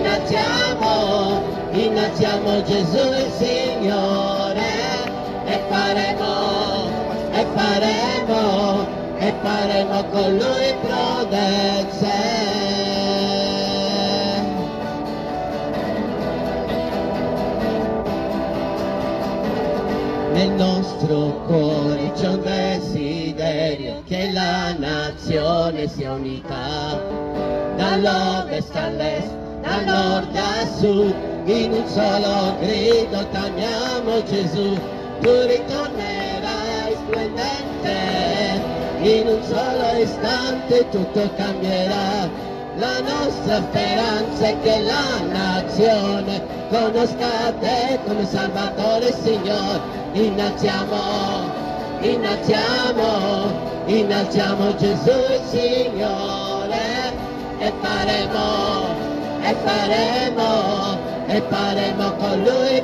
innalziamo Gesù il Signore e faremo con Lui prodezze. Nel nostro cuore c'è un desiderio che la nazione sia unita, dall'ovest all'est, dal nord a sud, in un solo grido chiamiamo Gesù. Tu ritornerai splendente, in un solo istante tutto cambierà. La nostra speranza è che la nazione conosca te come Salvatore e Signore. Innalziamo Gesù il Signore e faremo con Lui.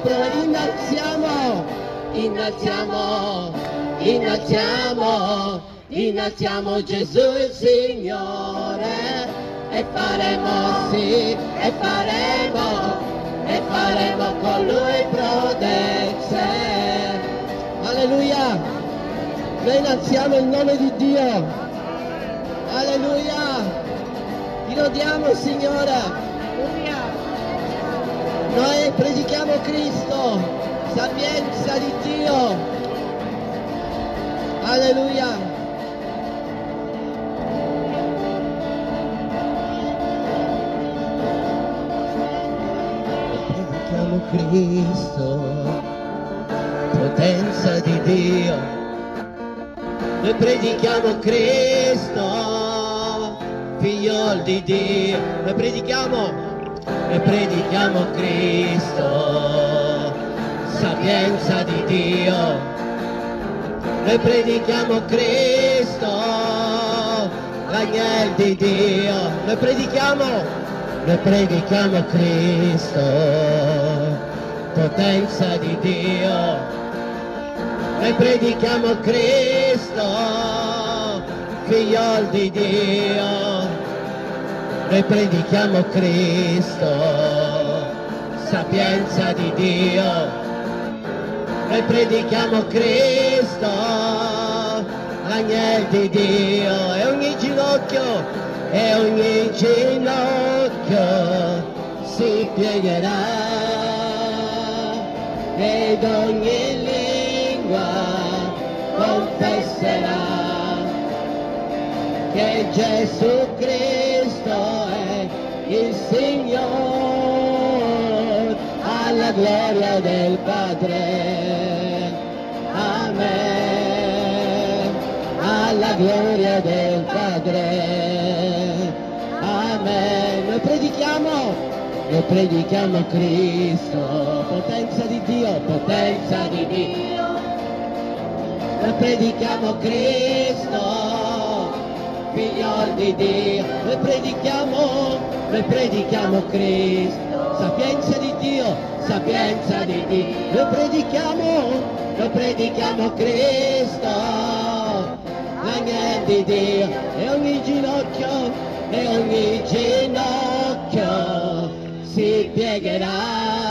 Innalziamo Gesù il Signore e faremo con Lui prodezze. Alleluia! Noi innalziamo il nome di Dio. Alleluia! Ti lodiamo, Signore. Noi predichiamo Cristo, sapienza di Dio. Alleluia! Predichiamo Cristo, potenza di Dio. Noi predichiamo Cristo, figlio di Dio. Noi predichiamo Cristo, sapienza di Dio. Noi predichiamo Cristo, l'agnello di Dio. Noi predichiamo Cristo, potenza di Dio. Noi predichiamo Cristo, figlio di Dio. Noi predichiamo Cristo, sapienza di Dio. Noi predichiamo Cristo, l'agnello di Dio. E ogni ginocchio si piegherà ed ogni confesserà che Gesù Cristo è il Signore, alla gloria del Padre. Amen. Alla gloria del Padre. Amen. Noi predichiamo Cristo, potenza di Dio, potenza di Dio. Noi predichiamo Cristo, figlio di Dio. Noi predichiamo Cristo, sapienza di Dio, sapienza di Dio. Noi predichiamo Cristo, l'agnello di Dio. E ogni ginocchio si piegherà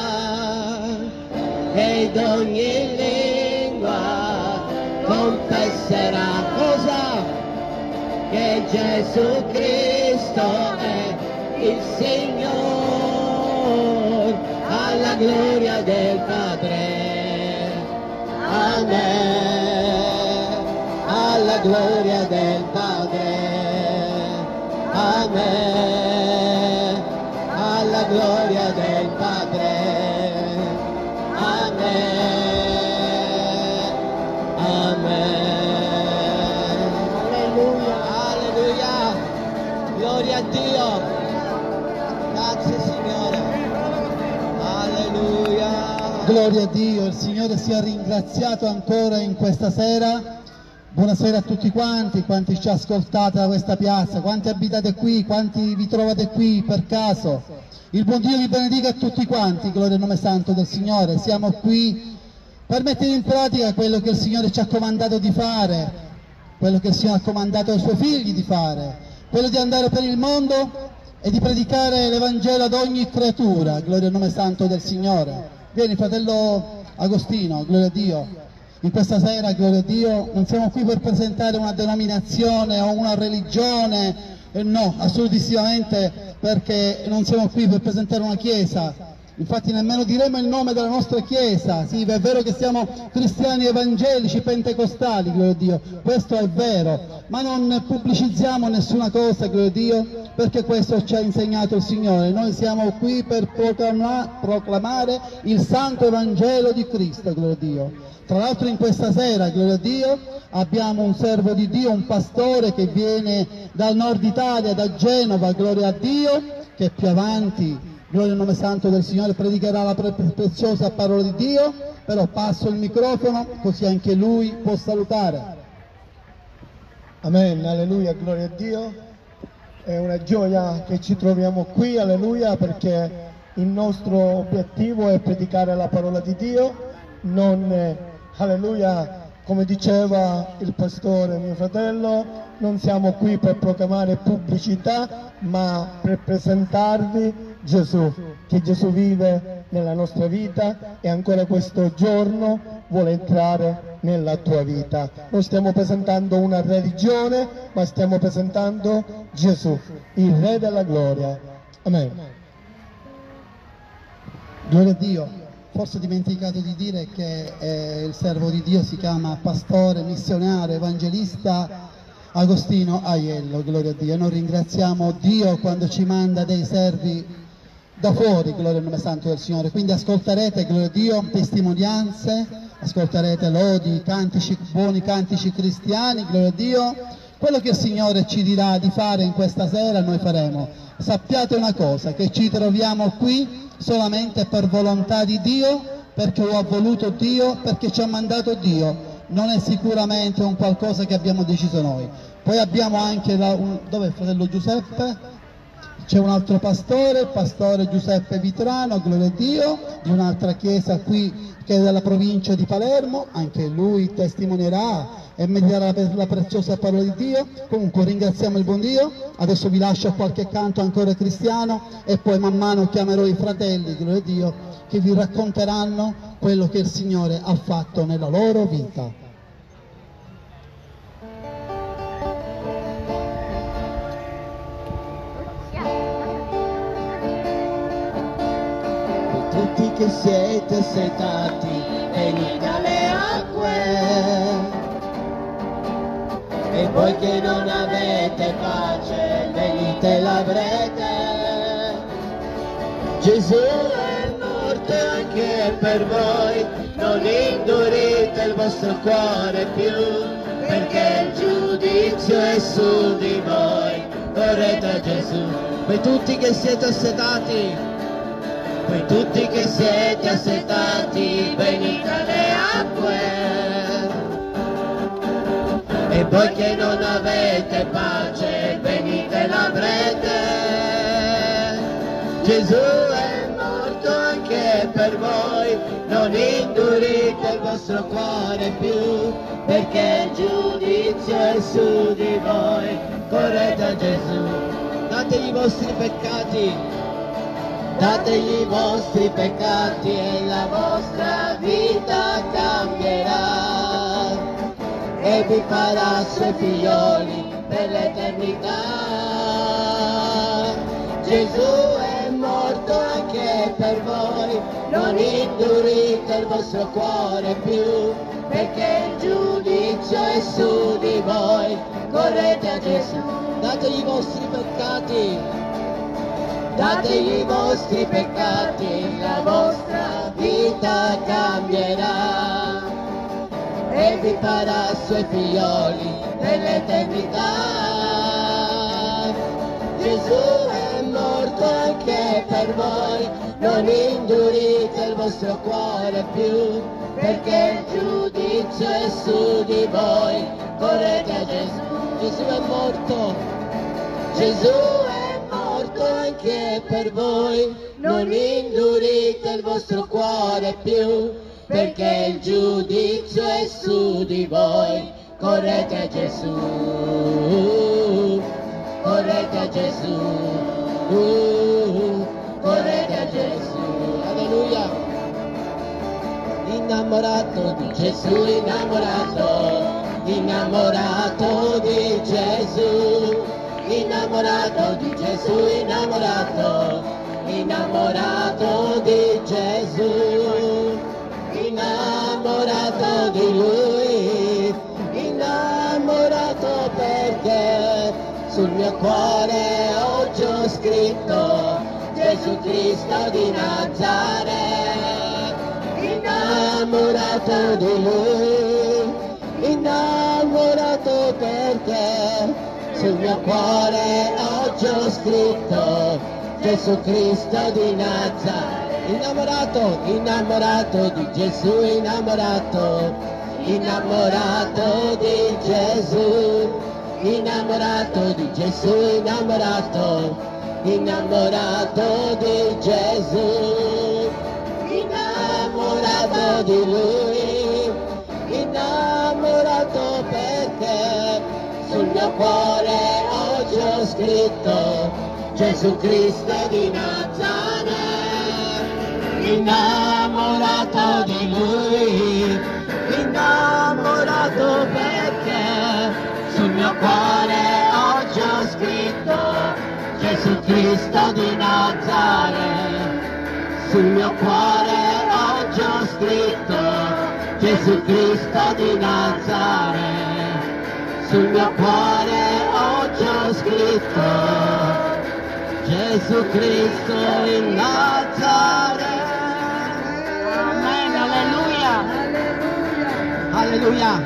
ed ogni lingua confesserà cosa? Che Gesù Cristo è il Signore, alla gloria del Padre. Amen. Alla gloria del Padre. Amen. Alla gloria del Padre. Amen. Amen. Alleluia. Alleluia. Gloria a Dio. Grazie Signore. Alleluia. Gloria a Dio, il Signore sia ringraziato ancora in questa sera. Buonasera a tutti quanti ci ascoltate da questa piazza, quanti abitate qui, quanti vi trovate qui per caso. Il buon Dio vi benedica a tutti quanti, gloria al nome santo del Signore. Siamo qui per mettere in pratica quello che il Signore ci ha comandato di fare, quello che il Signore ha comandato ai Suoi figli di fare, quello di andare per il mondo e di predicare l'Evangelo ad ogni creatura, gloria al nome santo del Signore. Vieni fratello Agostino, gloria a Dio. In questa sera, gloria a Dio, non siamo qui per presentare una denominazione o una religione, no, assolutissimamente, perché non siamo qui per presentare una chiesa. Infatti nemmeno diremo il nome della nostra chiesa. Sì, è vero che siamo cristiani evangelici, pentecostali, gloria a Dio, questo è vero, ma non pubblicizziamo nessuna cosa, gloria a Dio, perché questo ci ha insegnato il Signore. Noi siamo qui per proclamare il santo Evangelo di Cristo, gloria a Dio. Tra l'altro in questa sera, gloria a Dio, abbiamo un servo di Dio, un pastore che viene dal nord Italia, da Genova, gloria a Dio, che più avanti, gloria al nome santo del Signore, predicherà la preziosa parola di Dio. Però passo il microfono così anche lui può salutare. Amen, alleluia, gloria a Dio. È una gioia che ci troviamo qui, alleluia, perché il nostro obiettivo è predicare la parola di Dio, non, alleluia, come diceva il pastore mio fratello, non siamo qui per proclamare pubblicità, ma per presentarvi Gesù, che Gesù vive nella nostra vita e ancora questo giorno vuole entrare nella tua vita. Non stiamo presentando una religione, ma stiamo presentando Gesù, il Re della gloria. Amen. Gloria a Dio. Forse ho dimenticato di dire che il servo di Dio si chiama pastore, missionario, evangelista Agostino Aiello, gloria a Dio. E noi ringraziamo Dio quando ci manda dei servi da fuori, gloria al nome santo del Signore. Quindi ascolterete, gloria a Dio, testimonianze, ascolterete lodi, cantici, buoni cantici cristiani, gloria a Dio. Quello che il Signore ci dirà di fare in questa sera noi faremo. Sappiate una cosa, che ci troviamo qui solamente per volontà di Dio, perché lo ha voluto Dio, perché ci ha mandato Dio. Non è sicuramente un qualcosa che abbiamo deciso noi. Poi abbiamo anche dove è il fratello Giuseppe? C'è un altro pastore, il pastore Giuseppe Vitrano, gloria a Dio, di un'altra chiesa qui che è della provincia di Palermo, anche lui testimonierà e medierà la preziosa parola di Dio. Comunque ringraziamo il buon Dio, adesso vi lascio qualche canto ancora cristiano e poi man mano chiamerò i fratelli, gloria a Dio, che vi racconteranno quello che il Signore ha fatto nella loro vita. Tutti che siete assetati, venite alle acque, e voi che non avete pace, venite l'avrete. Gesù è morto anche per voi, non indurite il vostro cuore più, perché il giudizio è su di voi, correte a Gesù. Voi tutti che siete assetati, voi tutti che siete assetati, venite alle acque, e voi che non avete pace, venite l'avrete. Gesù è morto anche per voi, non indurite il vostro cuore più, perché il giudizio è su di voi, correte a Gesù. Dategli i vostri peccati, dategli i vostri peccati e la vostra vita cambierà, e vi farà suoi figlioli per l'eternità. Gesù è morto anche per voi, non indurite il vostro cuore più, perché il giudizio è su di voi, correte a Gesù. Dategli i vostri peccati, dategli i vostri peccati, la vostra vita cambierà, e vi farà suoi figlioli per l'eternità. Gesù è morto anche per voi, non indurite il vostro cuore più, perché il giudizio è su di voi, correte a Gesù. Gesù è morto, Gesù è morto anche per voi, non indurite il vostro cuore più, perché il giudizio è su di voi, correte a Gesù, correte a Gesù, correte a Gesù, alleluia. Innamorato di Gesù, innamorato di Gesù, innamorato di Gesù, innamorato di Gesù, innamorato di Lui, innamorato perché sul mio cuore oggi ho scritto Gesù Cristo di Nazaret, innamorato di Lui, innamorato perché sul mio cuore oggi ho scritto Gesù Cristo di Nazaret, innamorato di Gesù, innamorato di Gesù, innamorato di Gesù, innamorato di Gesù, innamorato di Lui, innamorato perché sul mio cuore oggi ho scritto Gesù Cristo di Nazaret, innamorato di Lui, innamorato perché sul mio cuore oggi ho scritto Gesù Cristo di Nazaret, sul mio cuore oggi ho scritto Gesù Cristo di Nazaret, sul mio cuore oggi ho scritto Gesù Cristo in Nazaret. Amen, alleluia. Alleluia.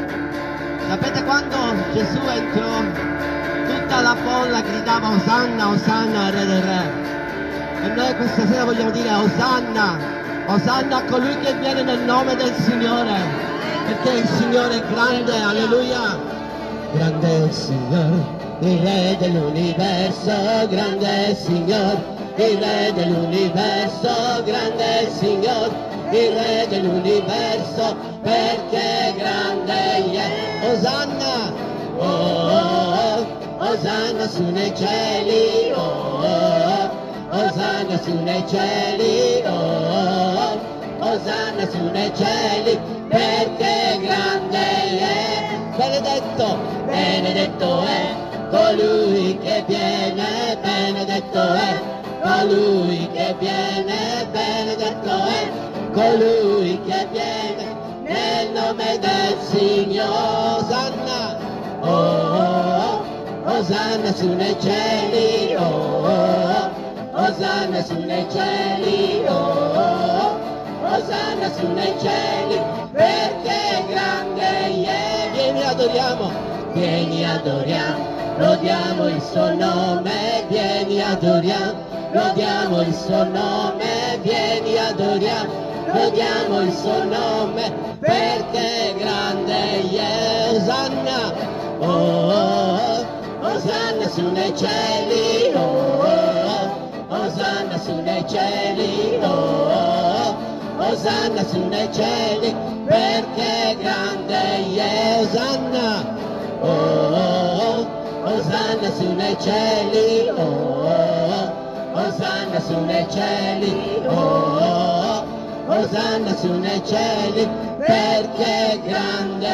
Sapete quando Gesù entrò, tutta la folla gridava Osanna, Osanna, Re del Re. E noi questa sera vogliamo dire Osanna, Osanna a colui che viene nel nome del Signore, perché il Signore è grande, alleluia. Grande è il Signore, il Re dell'universo, grande è il Signore, il Re dell'universo, grande è il Signore, il Re dell'universo, perché grande è. Osanna, oh, oh, oh, Osanna su nei cieli, oh, oh, Osanna su nei cieli, oh, oh, Osanna su nei cieli, perché grande è. Benedetto, benedetto è colui che viene, benedetto è colui che viene, benedetto è colui che viene nel nome del Signore. Osanna, oh, oh, oh, Osanna su nei cieli, oh, oh, oh, Osanna su nei cieli, oh, oh, oh, Osanna su nei cieli, perché grande è. Vieni adoriamo, vieni adoriamo, lodiamo il suo nome, vieni adoriamo, lodiamo il suo nome, vieni adoriamo, lodiamo il suo nome, perché grande è. Osanna, oh, oh, oh, Osanna su nei cieli, oh, oh, oh, Osanna su nei cieli, oh, oh, oh, Osanna su nei cieli, perché grande è. Osanna, oh, oh, oh, Osanna su nei cieli, oh, oh, oh, Osanna su nei cieli, oh, oh, oh, Osanna su nei cieli, perché grande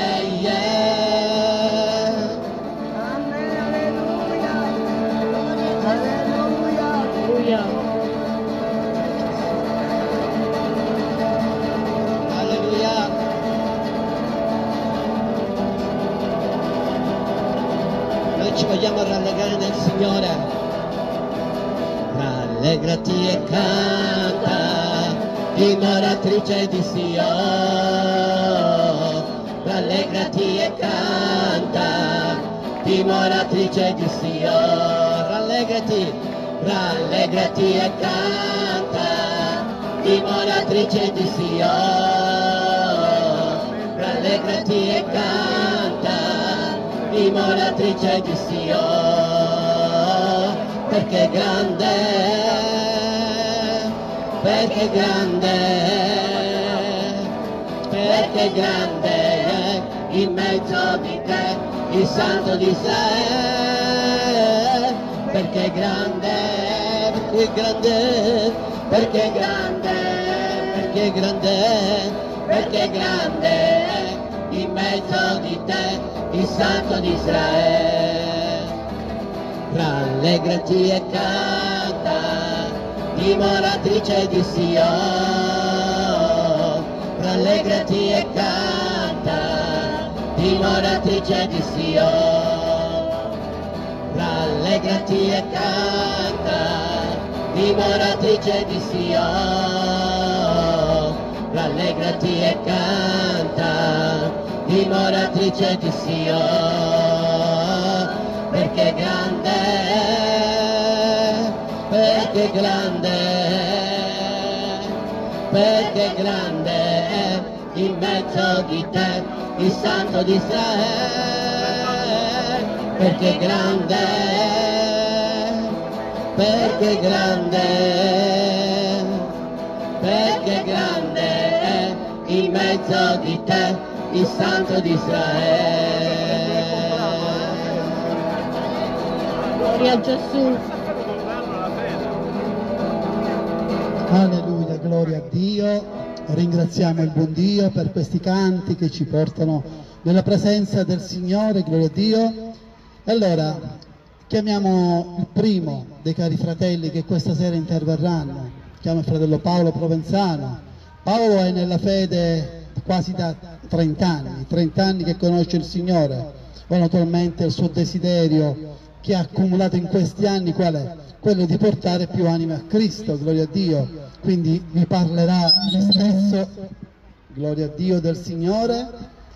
è. Amen, alleluia. Alleluia. Alleluia. Noi ci vogliamo rallegrare nel Signore. Rallegrati e canta, dimoratrice di Sion. Rallegrati e canta, dimoratrice di Sion. Rallegrati, rallegrati e canta, dimoratrice di Sion. Rallegrati e canta, dimoratrice di Sion, perché grande è, perché grande è, perché grande è in mezzo di te il Santo di Israele, perché grande è, è grande, perché è grande, perché è grande, perché è grande, in mezzo di te, il Santo di Israele. Rallegrati e canta, dimoratrice di Sion, rallegrati e canta, dimoratrice di Sion, rallegrati e canta, dimoratrice di Sion, rallegrati e canta, dimoratrice di Sion, perché è grande, perché è grande, perché è grande, in mezzo di te, il Santo di Israele, perché è grande, perché è grande, perché è grande, in mezzo di te, il Santo di Israele. Gloria a Gesù. Alleluia, gloria a Dio. Ringraziamo il buon Dio per questi canti che ci portano nella presenza del Signore, gloria a Dio. E allora chiamiamo il primo dei cari fratelli che questa sera interverranno, chiamo il fratello Paolo Provenzano. Paolo è nella fede quasi da 30 anni che conosce il Signore. Poi naturalmente il suo desiderio che ha accumulato in questi anni qual è? Quello di portare più anime a Cristo, gloria a Dio. Quindi vi parlerà lui stesso, gloria a Dio, del Signore,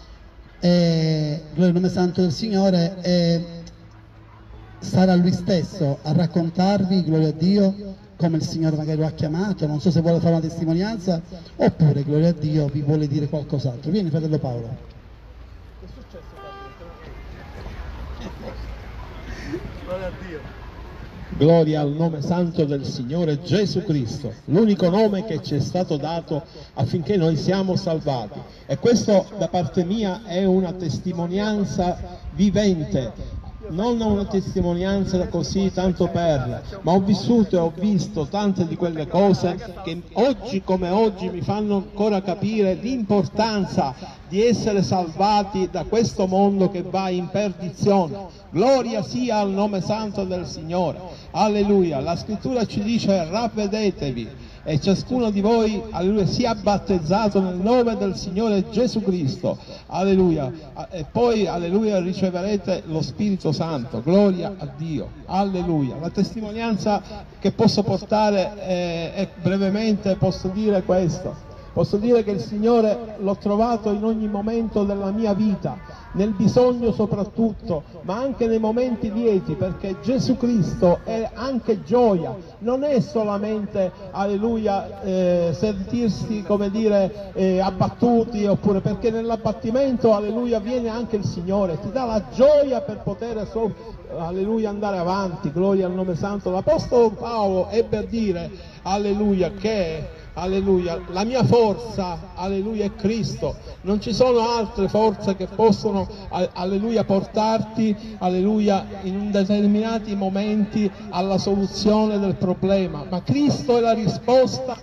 e gloria al nome santo del Signore, e sarà lui stesso a raccontarvi, gloria a Dio, come il Signore magari lo ha chiamato. Non so se vuole fare una testimonianza oppure, gloria a Dio, vi vuole dire qualcos'altro. Vieni, fratello Paolo. Che è successo? Gloria a Dio. Gloria al nome santo del Signore Gesù Cristo, l'unico nome che ci è stato dato affinché noi siamo salvati. E questo da parte mia è una testimonianza vivente, non una testimonianza così tanto per, ma ho vissuto e ho visto tante di quelle cose che oggi come oggi mi fanno ancora capire l'importanza di essere salvati da questo mondo che va in perdizione. Gloria sia al nome santo del Signore. Alleluia. La scrittura ci dice: ravvedetevi e ciascuno di voi, alleluia, sia battezzato nel nome del Signore Gesù Cristo. Alleluia. E poi, alleluia, riceverete lo Spirito Santo. Gloria a Dio. Alleluia. La testimonianza che posso portare è brevemente, posso dire questo. Posso dire che il Signore l'ho trovato in ogni momento della mia vita, nel bisogno soprattutto, ma anche nei momenti lieti, perché Gesù Cristo è anche gioia, non è solamente, alleluia, sentirsi, come dire, abbattuti, oppure perché nell'abbattimento, alleluia, viene anche il Signore, ti dà la gioia per poter, alleluia, andare avanti. Gloria al nome santo. L'Apostolo Paolo ebbe a dire, alleluia, che alleluia, la mia forza, alleluia, è Cristo. Non ci sono altre forze che possono, alleluia, portarti, alleluia, in determinati momenti alla soluzione del problema, ma Cristo è la risposta.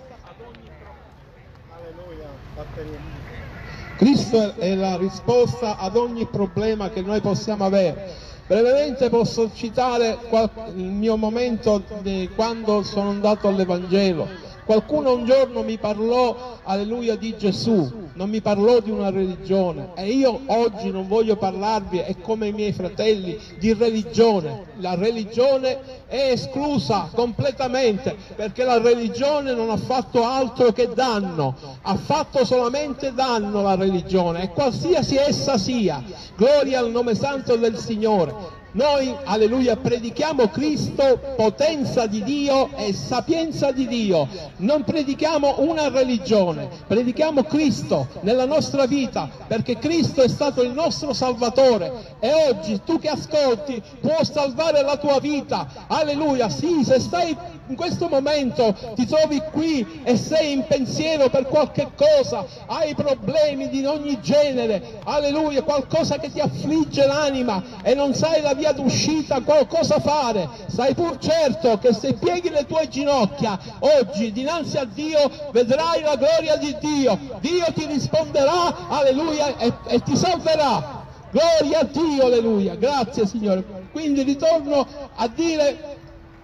Cristo è la risposta ad ogni problema che noi possiamo avere. Brevemente posso citare il mio momento di quando sono andato all'Evangelo. Qualcuno un giorno mi parlò, alleluia, di Gesù, non mi parlò di una religione, e io oggi non voglio parlarvi, è come i miei fratelli, di religione. La religione è esclusa completamente, perché la religione non ha fatto altro che danno, ha fatto solamente danno la religione, e qualsiasi essa sia. Gloria al nome santo del Signore. Noi, alleluia, predichiamo Cristo, potenza di Dio e sapienza di Dio. Non predichiamo una religione, predichiamo Cristo nella nostra vita, perché Cristo è stato il nostro Salvatore, e oggi tu che ascolti può salvare la tua vita. Alleluia, sì, se stai in questo momento ti trovi qui e sei in pensiero per qualche cosa, hai problemi di ogni genere, alleluia, qualcosa che ti affligge l'anima e non sai la via d'uscita, cosa fare, sai pur certo che se pieghi le tue ginocchia oggi dinanzi a Dio vedrai la gloria di Dio, Dio ti risponderà, alleluia, e ti salverà. Gloria a Dio, alleluia, grazie Signore. Quindi ritorno a dire,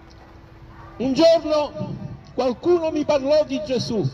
un giorno qualcuno mi parlò di Gesù.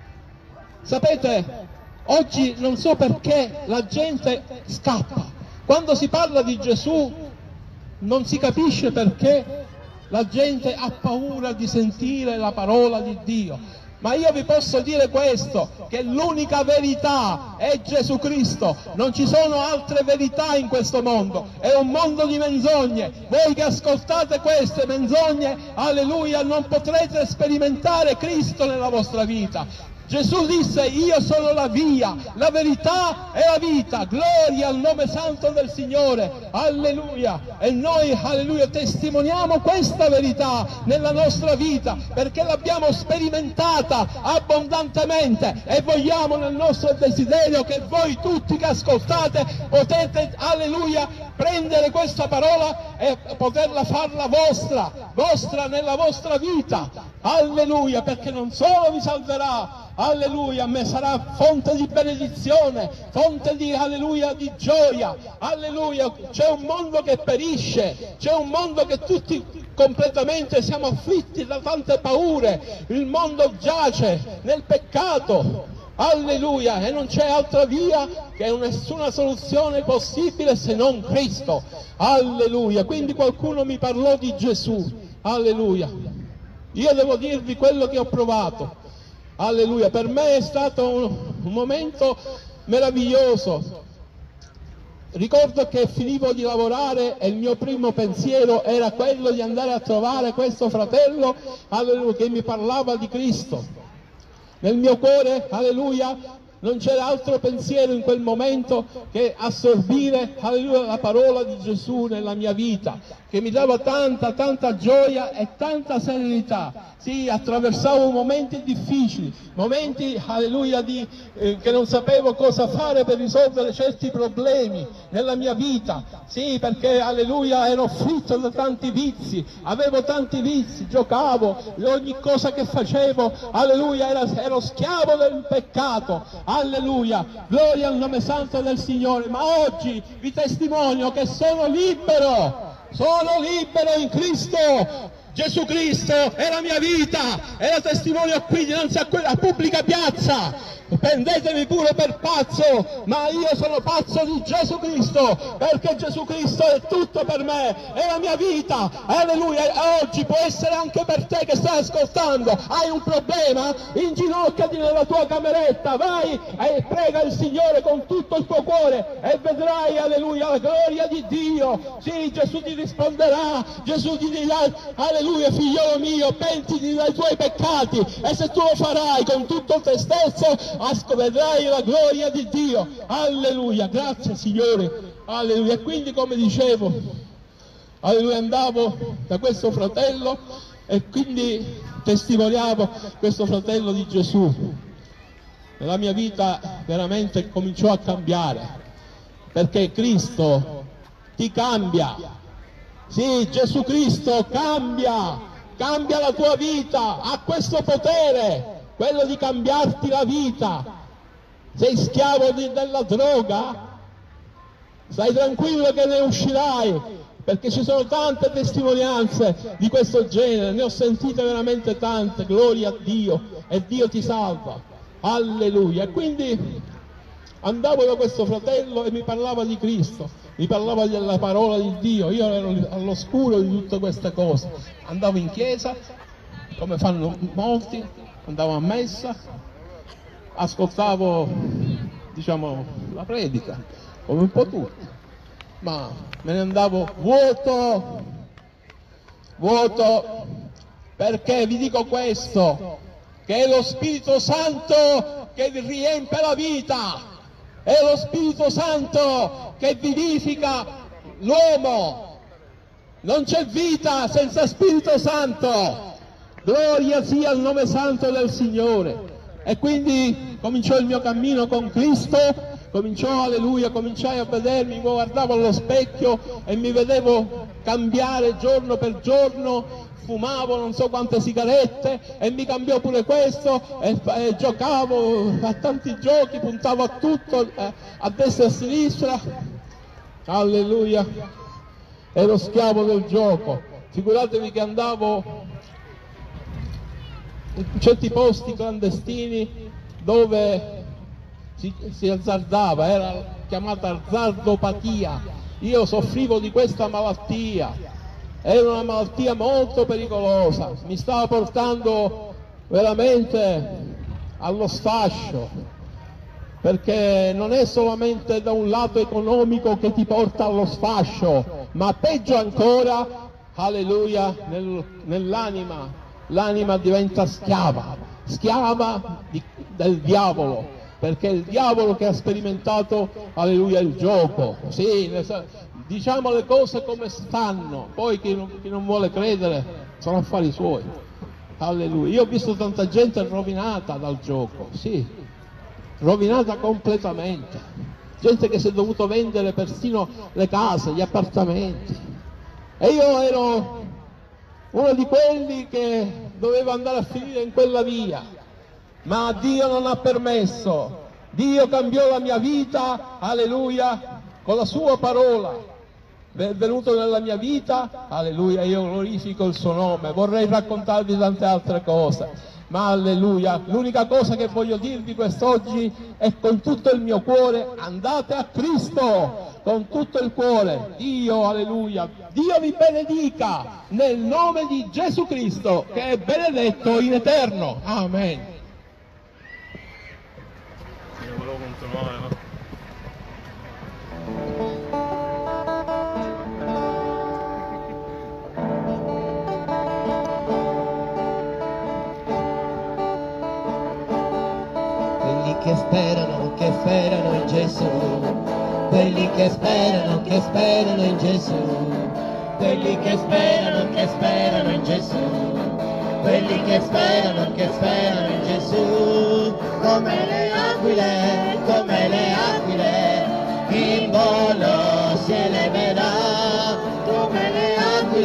Sapete, oggi non so perché la gente scappa. Quando si parla di Gesù non si capisce perché la gente ha paura di sentire la parola di Dio. Ma io vi posso dire questo, che l'unica verità è Gesù Cristo, non ci sono altre verità in questo mondo, è un mondo di menzogne. Voi che ascoltate queste menzogne, alleluia, non potrete sperimentare Cristo nella vostra vita. Gesù disse: io sono la via, la verità e la vita, gloria al nome santo del Signore, alleluia. E noi, alleluia, testimoniamo questa verità nella nostra vita, perché l'abbiamo sperimentata abbondantemente e vogliamo nel nostro desiderio che voi tutti che ascoltate potete, alleluia, prendere questa parola e poterla farla vostra nella vostra vita, alleluia, perché non solo vi salverà, alleluia, ma sarà fonte di benedizione, fonte di, alleluia, di gioia, alleluia. C'è un mondo che perisce, c'è un mondo che tutti completamente siamo afflitti da tante paure, il mondo giace nel peccato, alleluia, e non c'è altra via che nessuna soluzione possibile se non Cristo, alleluia. Quindi qualcuno mi parlò di Gesù, alleluia. Io devo dirvi quello che ho provato, alleluia. Per me è stato un momento meraviglioso. Ricordo che finivo di lavorare e il mio primo pensiero era quello di andare a trovare questo fratello, alleluia, che mi parlava di Cristo. Nel mio cuore, alleluia, non c'era altro pensiero in quel momento che assorbire, alleluia, la parola di Gesù nella mia vita, che mi dava tanta gioia e tanta serenità. Sì, attraversavo momenti difficili, momenti, alleluia, che non sapevo cosa fare per risolvere certi problemi nella mia vita. Sì, perché, alleluia, ero afflitto da tanti vizi, avevo tanti vizi, giocavo, ogni cosa che facevo, alleluia, ero schiavo del peccato, alleluia, gloria al nome santo del Signore. Ma oggi vi testimonio che sono libero in Cristo. Gesù Cristo è la mia vita e la testimonio qui dinanzi a quella pubblica piazza. Prendetemi pure per pazzo, ma io sono pazzo di Gesù Cristo, perché Gesù Cristo è tutto per me, è la mia vita, alleluia. E oggi può essere anche per te che stai ascoltando, hai un problema, inginocchiati nella tua cameretta, vai e prega il Signore con tutto il tuo cuore e vedrai, alleluia, la gloria di Dio. Sì, Gesù ti risponderà, Gesù ti dirà, alleluia, figliolo mio, pentiti dai tuoi peccati, e se tu lo farai con tutto te stesso, vedrai la gloria di Dio, alleluia, grazie Signore, alleluia. E quindi, come dicevo, alleluia, andavo da questo fratello e quindi testimoniavo questo fratello di Gesù. La mia vita veramente cominciò a cambiare, perché Cristo ti cambia. Sì, Gesù Cristo cambia la tua vita, ha questo potere, quello di cambiarti la vita. Sei schiavo della droga? Stai tranquillo che ne uscirai, perché ci sono tante testimonianze di questo genere, ne ho sentite veramente tante, gloria a Dio, e Dio ti salva, alleluia. E quindi andavo da questo fratello e mi parlava di Cristo, mi parlava della parola di Dio. Io ero all'oscuro di tutte queste cose, andavo in chiesa come fanno molti, andavo a messa, ascoltavo, diciamo, la predica, come un po' tutti, ma me ne andavo vuoto, perché vi dico questo, che è lo Spirito Santo che vi riempie la vita, è lo Spirito Santo che vivifica l'uomo, non c'è vita senza Spirito Santo. Gloria sia al nome santo del Signore. E quindi cominciò il mio cammino con Cristo, cominciai a vedermi, guardavo allo specchio e mi vedevo cambiare giorno per giorno, fumavo non so quante sigarette e mi cambiò pure questo e giocavo a tanti giochi, puntavo a tutto, a destra e a sinistra. Alleluia, ero schiavo del gioco. Figuratevi che andavo in certi posti clandestini dove si azzardava, era chiamata azzardopatia. Io soffrivo di questa malattia, era una malattia molto pericolosa, mi stava portando veramente allo sfascio, perché non è solamente da un lato economico che ti porta allo sfascio, ma peggio ancora, alleluia, nell'anima. L'anima diventa schiava del diavolo, perché è il diavolo che ha sperimentato, alleluia, il gioco. Sì, diciamo le cose come stanno, poi chi non vuole credere sono affari suoi. Alleluia. Io ho visto tanta gente rovinata dal gioco, sì, rovinata completamente, gente che si è dovuto vendere persino le case, gli appartamenti, e io ero uno di quelli che doveva andare a finire in quella via, ma Dio non ha permesso. Dio cambiò la mia vita, alleluia, con la sua parola. È venuto nella mia vita, alleluia, io glorifico il suo nome. Vorrei raccontarvi tante altre cose, ma alleluia, l'unica cosa che voglio dirvi quest'oggi è con tutto il mio cuore: andate a Cristo con tutto il cuore. Dio, alleluia, Dio vi benedica nel nome di Gesù Cristo, che è benedetto in eterno. Amen. Io volevo continuare, no? Quelli che sperano in Gesù, quelli che sperano in Gesù, quelli che sperano in Gesù, quelli che sperano in Gesù, come le aquile, in volo si eleverà, come le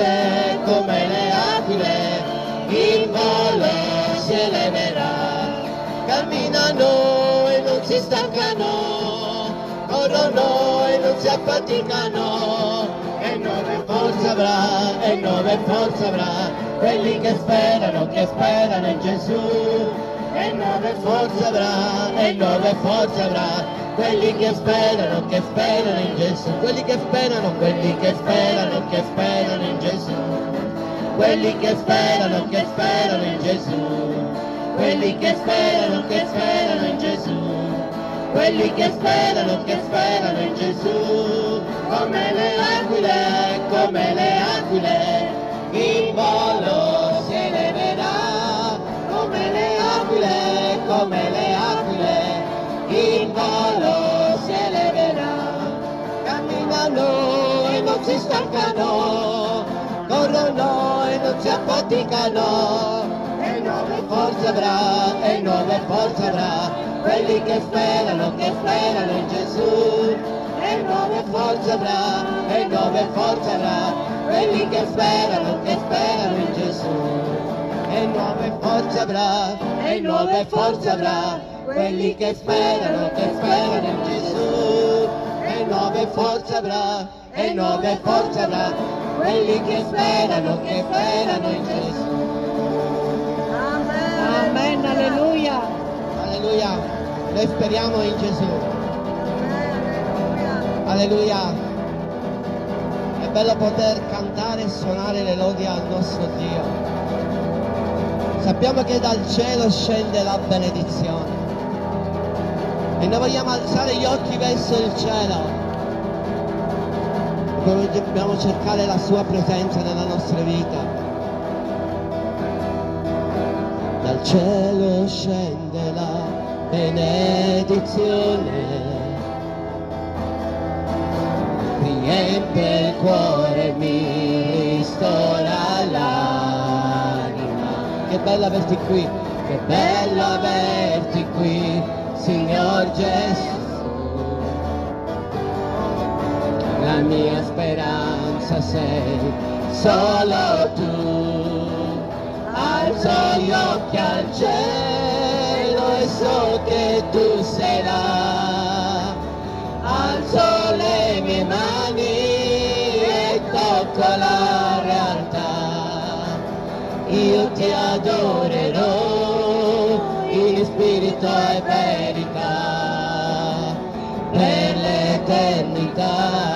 aquile, in volo si eleverà. Camminano e non si stancano, corrono e non si affaticano, e nuove forze avrà, quelli che sperano in Gesù, e nuove forze avrà, quelli che sperano in Gesù, quelli che sperano in Gesù, quelli che sperano in Gesù, quelli che sperano in Gesù, quelli che sperano in Gesù, come le aquile, in volo si eleverà, come le aquile, in volo si eleverà. Camminano e non si stancano, corrono e non si affaticano, e nuove forze avrà, quelli che sperano in Gesù, e nuove forze avrà, quelli che sperano in Gesù, e nuove forze avrà, quelli che sperano in Gesù, e nuove forze avrà, quelli che sperano in Gesù. Amen, alleluia. Alleluia, noi speriamo in Gesù. Alleluia. È bello poter cantare e suonare le lodi al nostro Dio. Sappiamo che dal cielo scende la benedizione e noi vogliamo alzare gli occhi verso il cielo. Noi dobbiamo cercare la sua presenza nella nostra vita. Dal cielo scende la benedizione, riempie il cuore, mi ristora l'anima. che bello averti qui, che bello averti qui, Signor Gesù. La mia speranza sei solo tu. Alzo gli occhi al cielo e so che tu sei là. Alzo le mie mani e tocco la realtà. Io ti adorerò in spirito e verità per l'eternità.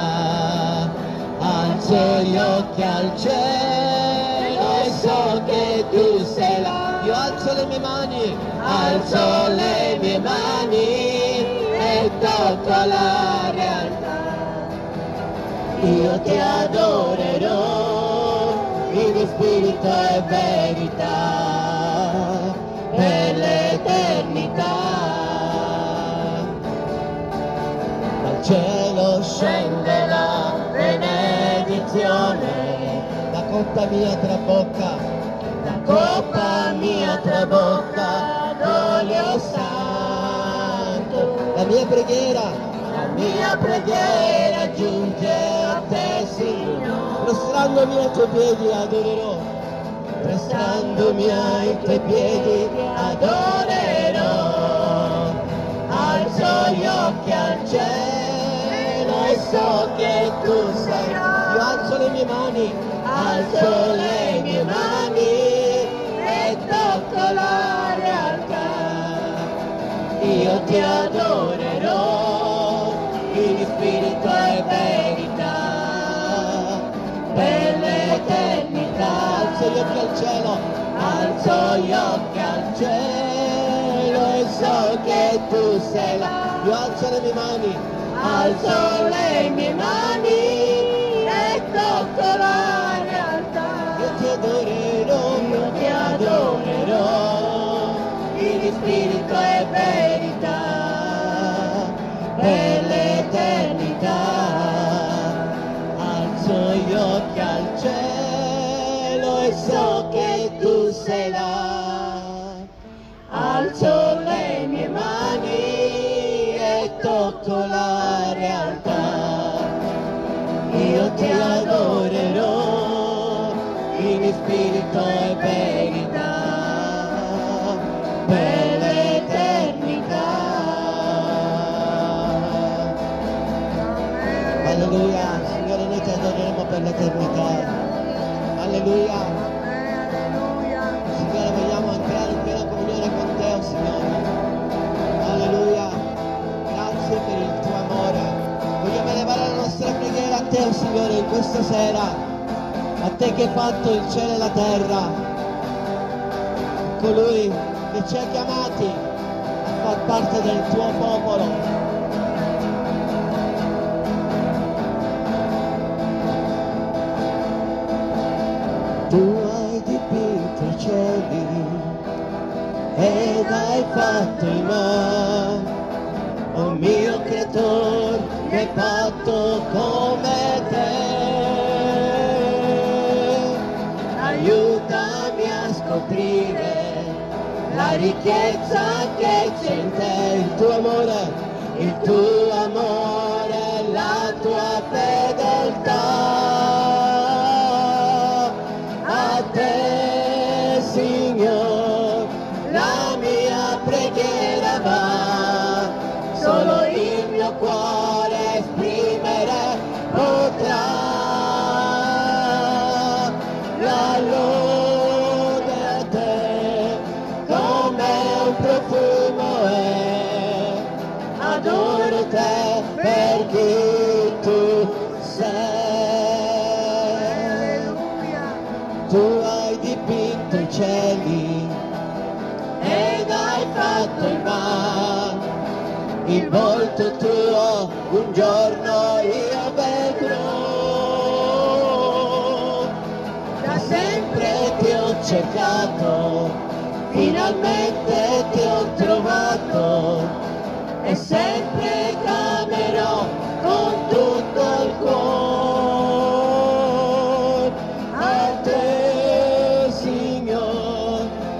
Alzo gli occhi al cielo e so che tu sei là. Io alzo le mie mani, alzo le mie mani e tocco la realtà. Io ti adorerò in spirito e verità per l'eternità. Dal cielo scende la benedizione, la coppa mia trabocca, la coppa mia trabocca d'olio santo. La mia preghiera giunge a te, Signore. Prostrandomi ai tuoi piedi adorerò, prostrandomi ai tuoi piedi adorerò. Alzo gli occhi al cielo e so che tu sei. Io alzo le mie mani, alzo le mie mani e tocco la realtà. Io ti adorerò in spirito e verità per l'eternità. Alzo gli occhi al cielo, alzo gli occhi al cielo e so che tu sei là. Io alzo le mie mani, alzo le mie mani e tocco la realtà. Io ti adorerò in spirito e verità per l'eternità. Alzo gli occhi al cielo e so che tu sei là. Alzo le mie mani e tocco la realtà. Io ti adorerò in spirito e verità per l'eternità. Alleluia, Signore, noi ti adoreremo per l'eternità. Alleluia. Signore, vogliamo entrare in piena comunione con te, oh Signore. Alleluia. Grazie per il tuo amore. Vogliamo elevare la nostra preghiera a te, oh Signore, in questa sera. A te che hai fatto il cielo e la terra. Colui che ci ha chiamati a far parte del tuo popolo. Tu hai dipinto i cieli ed hai fatto il mare, oh mio creatore, che hai fatto come te. Aiutami a scoprire la ricchezza che c'è in te, il tuo amore, la tua fedeltà. A te, Signore, la mia preghiera va, solo il mio cuore esprimere potrà. La lode a te come un profumo è, adoro te per chi tu sei. Tu hai dipinto i cieli ed hai fatto il mare, il volto tuo un giorno io vedrò. Da sempre ti ho cercato, finalmente ti ho trovato e sempre camerò con tutto il cuore. A te, Signore,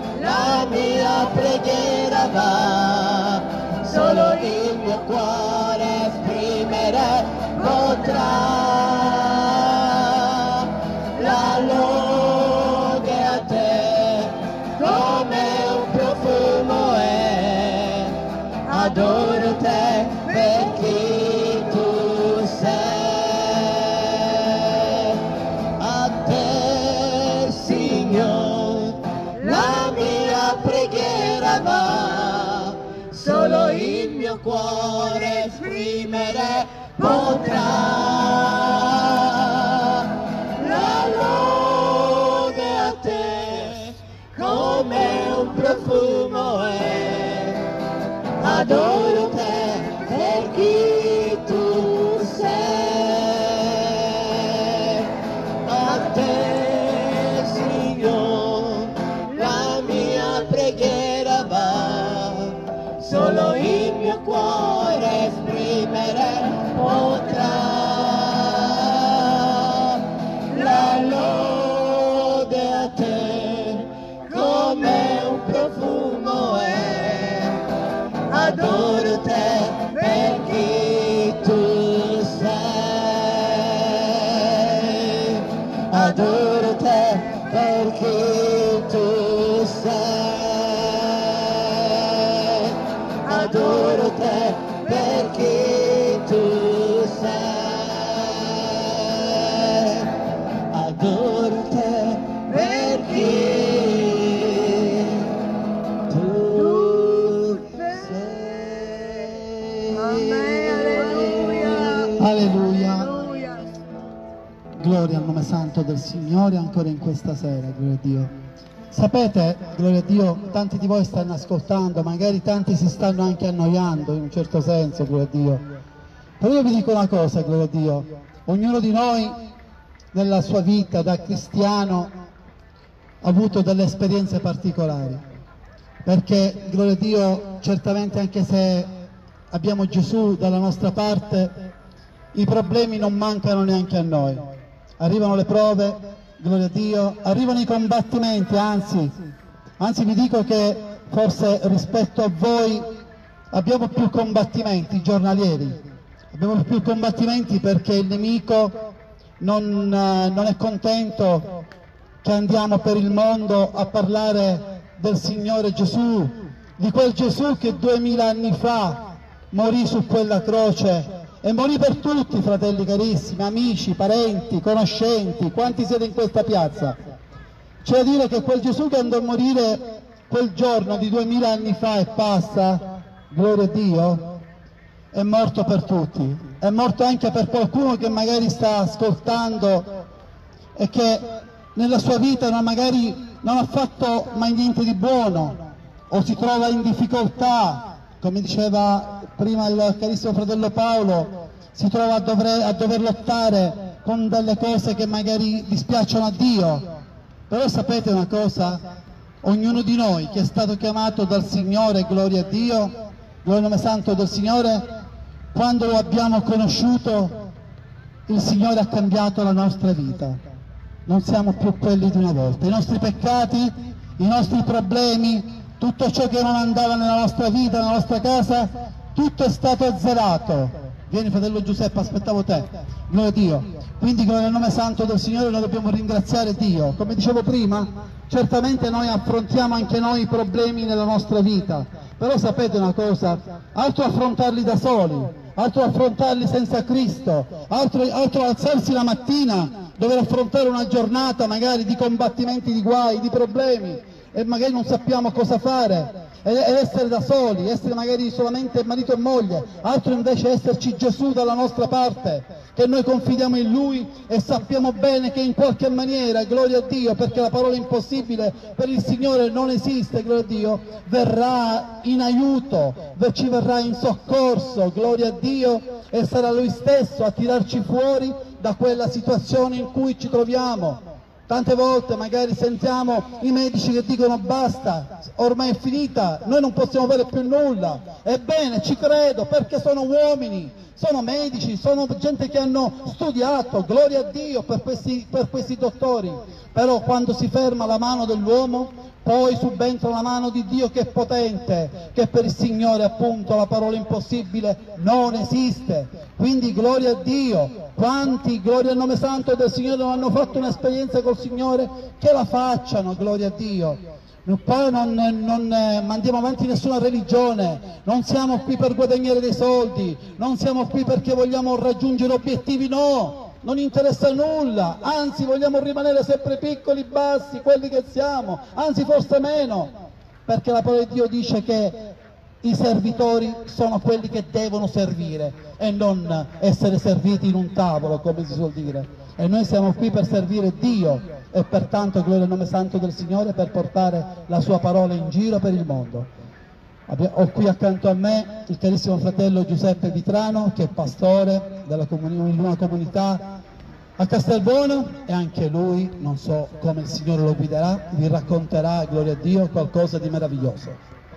adoro te per chi tu sei. A te, Signore, la mia preghiera va, solo il mio cuore esprimere potrà. La lode a te come un profumo è, adoro te per chi tu sei. A te, Signore, la mia preghiera va, solo il mio cuore esprimere potrà. La lode a te come un profumo è, adoro te per chi tu sei. Adoro te per chi tu sei. Adoro te per chi tu sei. Adoro te per chi tu sei. Alleluia. Gloria al nome santo del Signore ancora in questa sera, gloria a Dio. Sapete, gloria a Dio, tanti di voi stanno ascoltando, magari tanti si stanno anche annoiando in un certo senso, gloria a Dio. Però io vi dico una cosa, gloria a Dio, ognuno di noi nella sua vita da cristiano ha avuto delle esperienze particolari, perché, gloria a Dio, certamente anche se abbiamo Gesù dalla nostra parte, i problemi non mancano neanche a noi. Arrivano le prove, gloria a Dio, arrivano i combattimenti, anzi vi dico che forse rispetto a voi abbiamo più combattimenti giornalieri, abbiamo più combattimenti perché il nemico non è contento che andiamo per il mondo a parlare del Signore Gesù, di quel Gesù che 2000 anni fa morì su quella croce e morì per tutti, fratelli carissimi, amici, parenti, conoscenti, quanti siete in questa piazza. C'è da dire che quel Gesù che andò a morire quel giorno di 2000 anni fa e passa, gloria a Dio, è morto per tutti, è morto anche per qualcuno che magari sta ascoltando e che nella sua vita magari non ha fatto mai niente di buono o si trova in difficoltà, come diceva prima il carissimo fratello Paolo, si trova a dover lottare con delle cose che magari dispiacciono a Dio. Però sapete una cosa? Ognuno di noi che è stato chiamato dal Signore, gloria a Dio, gloria al nome santo del Signore, quando lo abbiamo conosciuto, il Signore ha cambiato la nostra vita. Non siamo più quelli di una volta. I nostri peccati, i nostri problemi, tutto ciò che non andava nella nostra vita, nella nostra casa, tutto è stato azzerato. Vieni fratello Giuseppe, aspettavo te. Gloria a Dio. Quindi gloria al nome santo del Signore, noi dobbiamo ringraziare Dio. Come dicevo prima, certamente noi affrontiamo anche noi i problemi nella nostra vita, però sapete una cosa? Altro affrontarli da soli, altro affrontarli senza Cristo, altro alzarsi la mattina, dover affrontare una giornata magari di combattimenti, di guai, di problemi, e magari non sappiamo cosa fare, ed essere da soli, essere magari solamente marito e moglie, altro invece esserci Gesù dalla nostra parte, che noi confidiamo in Lui e sappiamo bene che in qualche maniera, gloria a Dio, perché la parola impossibile per il Signore non esiste, gloria a Dio, verrà in aiuto, ci verrà in soccorso, gloria a Dio, e sarà Lui stesso a tirarci fuori da quella situazione in cui ci troviamo. Tante volte magari sentiamo i medici che dicono basta, ormai è finita, noi non possiamo fare più nulla. Ebbene, ci credo, perché sono uomini, sono medici, sono gente che hanno studiato, gloria a Dio per questi dottori. Però quando si ferma la mano dell'uomo, poi subentra la mano di Dio che è potente, che per il Signore appunto la parola impossibile non esiste. Quindi gloria a Dio. Quanti, gloria al nome santo del Signore, non hanno fatto un'esperienza col Signore, che la facciano, gloria a Dio. Poi non mandiamo avanti nessuna religione, non siamo qui per guadagnare dei soldi, non siamo qui perché vogliamo raggiungere obiettivi, no, non interessa nulla, anzi vogliamo rimanere sempre piccoli, bassi, quelli che siamo, anzi forse meno, perché la parola di Dio dice che i servitori sono quelli che devono servire e non essere serviti in un tavolo, come si suol dire. E noi siamo qui per servire Dio e pertanto gloria al nome santo del Signore, per portare la sua parola in giro per il mondo. Ho qui accanto a me il carissimo fratello Giuseppe Vitrano, che è pastore in una comunità a Castelbuono, e anche lui, non so come il Signore lo guiderà, vi racconterà, gloria a Dio, qualcosa di meraviglioso.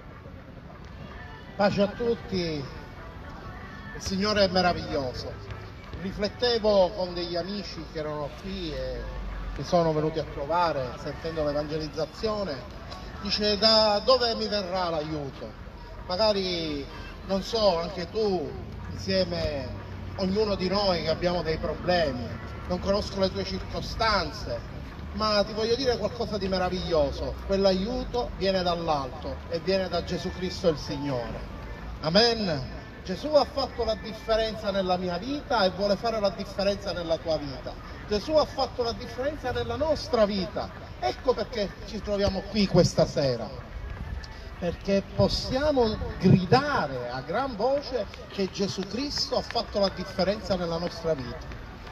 Pace a tutti, il Signore è meraviglioso. Riflettevo con degli amici che erano qui e mi sono venuti a trovare sentendo l'evangelizzazione, dice: da dove mi verrà l'aiuto? Magari, non so, anche tu, insieme, ognuno di noi che abbiamo dei problemi, non conosco le tue circostanze, ma ti voglio dire qualcosa di meraviglioso: quell'aiuto viene dall'alto e viene da Gesù Cristo il Signore. Amen. Gesù ha fatto la differenza nella mia vita e vuole fare la differenza nella tua vita. Gesù ha fatto la differenza nella nostra vita. Ecco perché ci troviamo qui questa sera, perché possiamo gridare a gran voce che Gesù Cristo ha fatto la differenza nella nostra vita.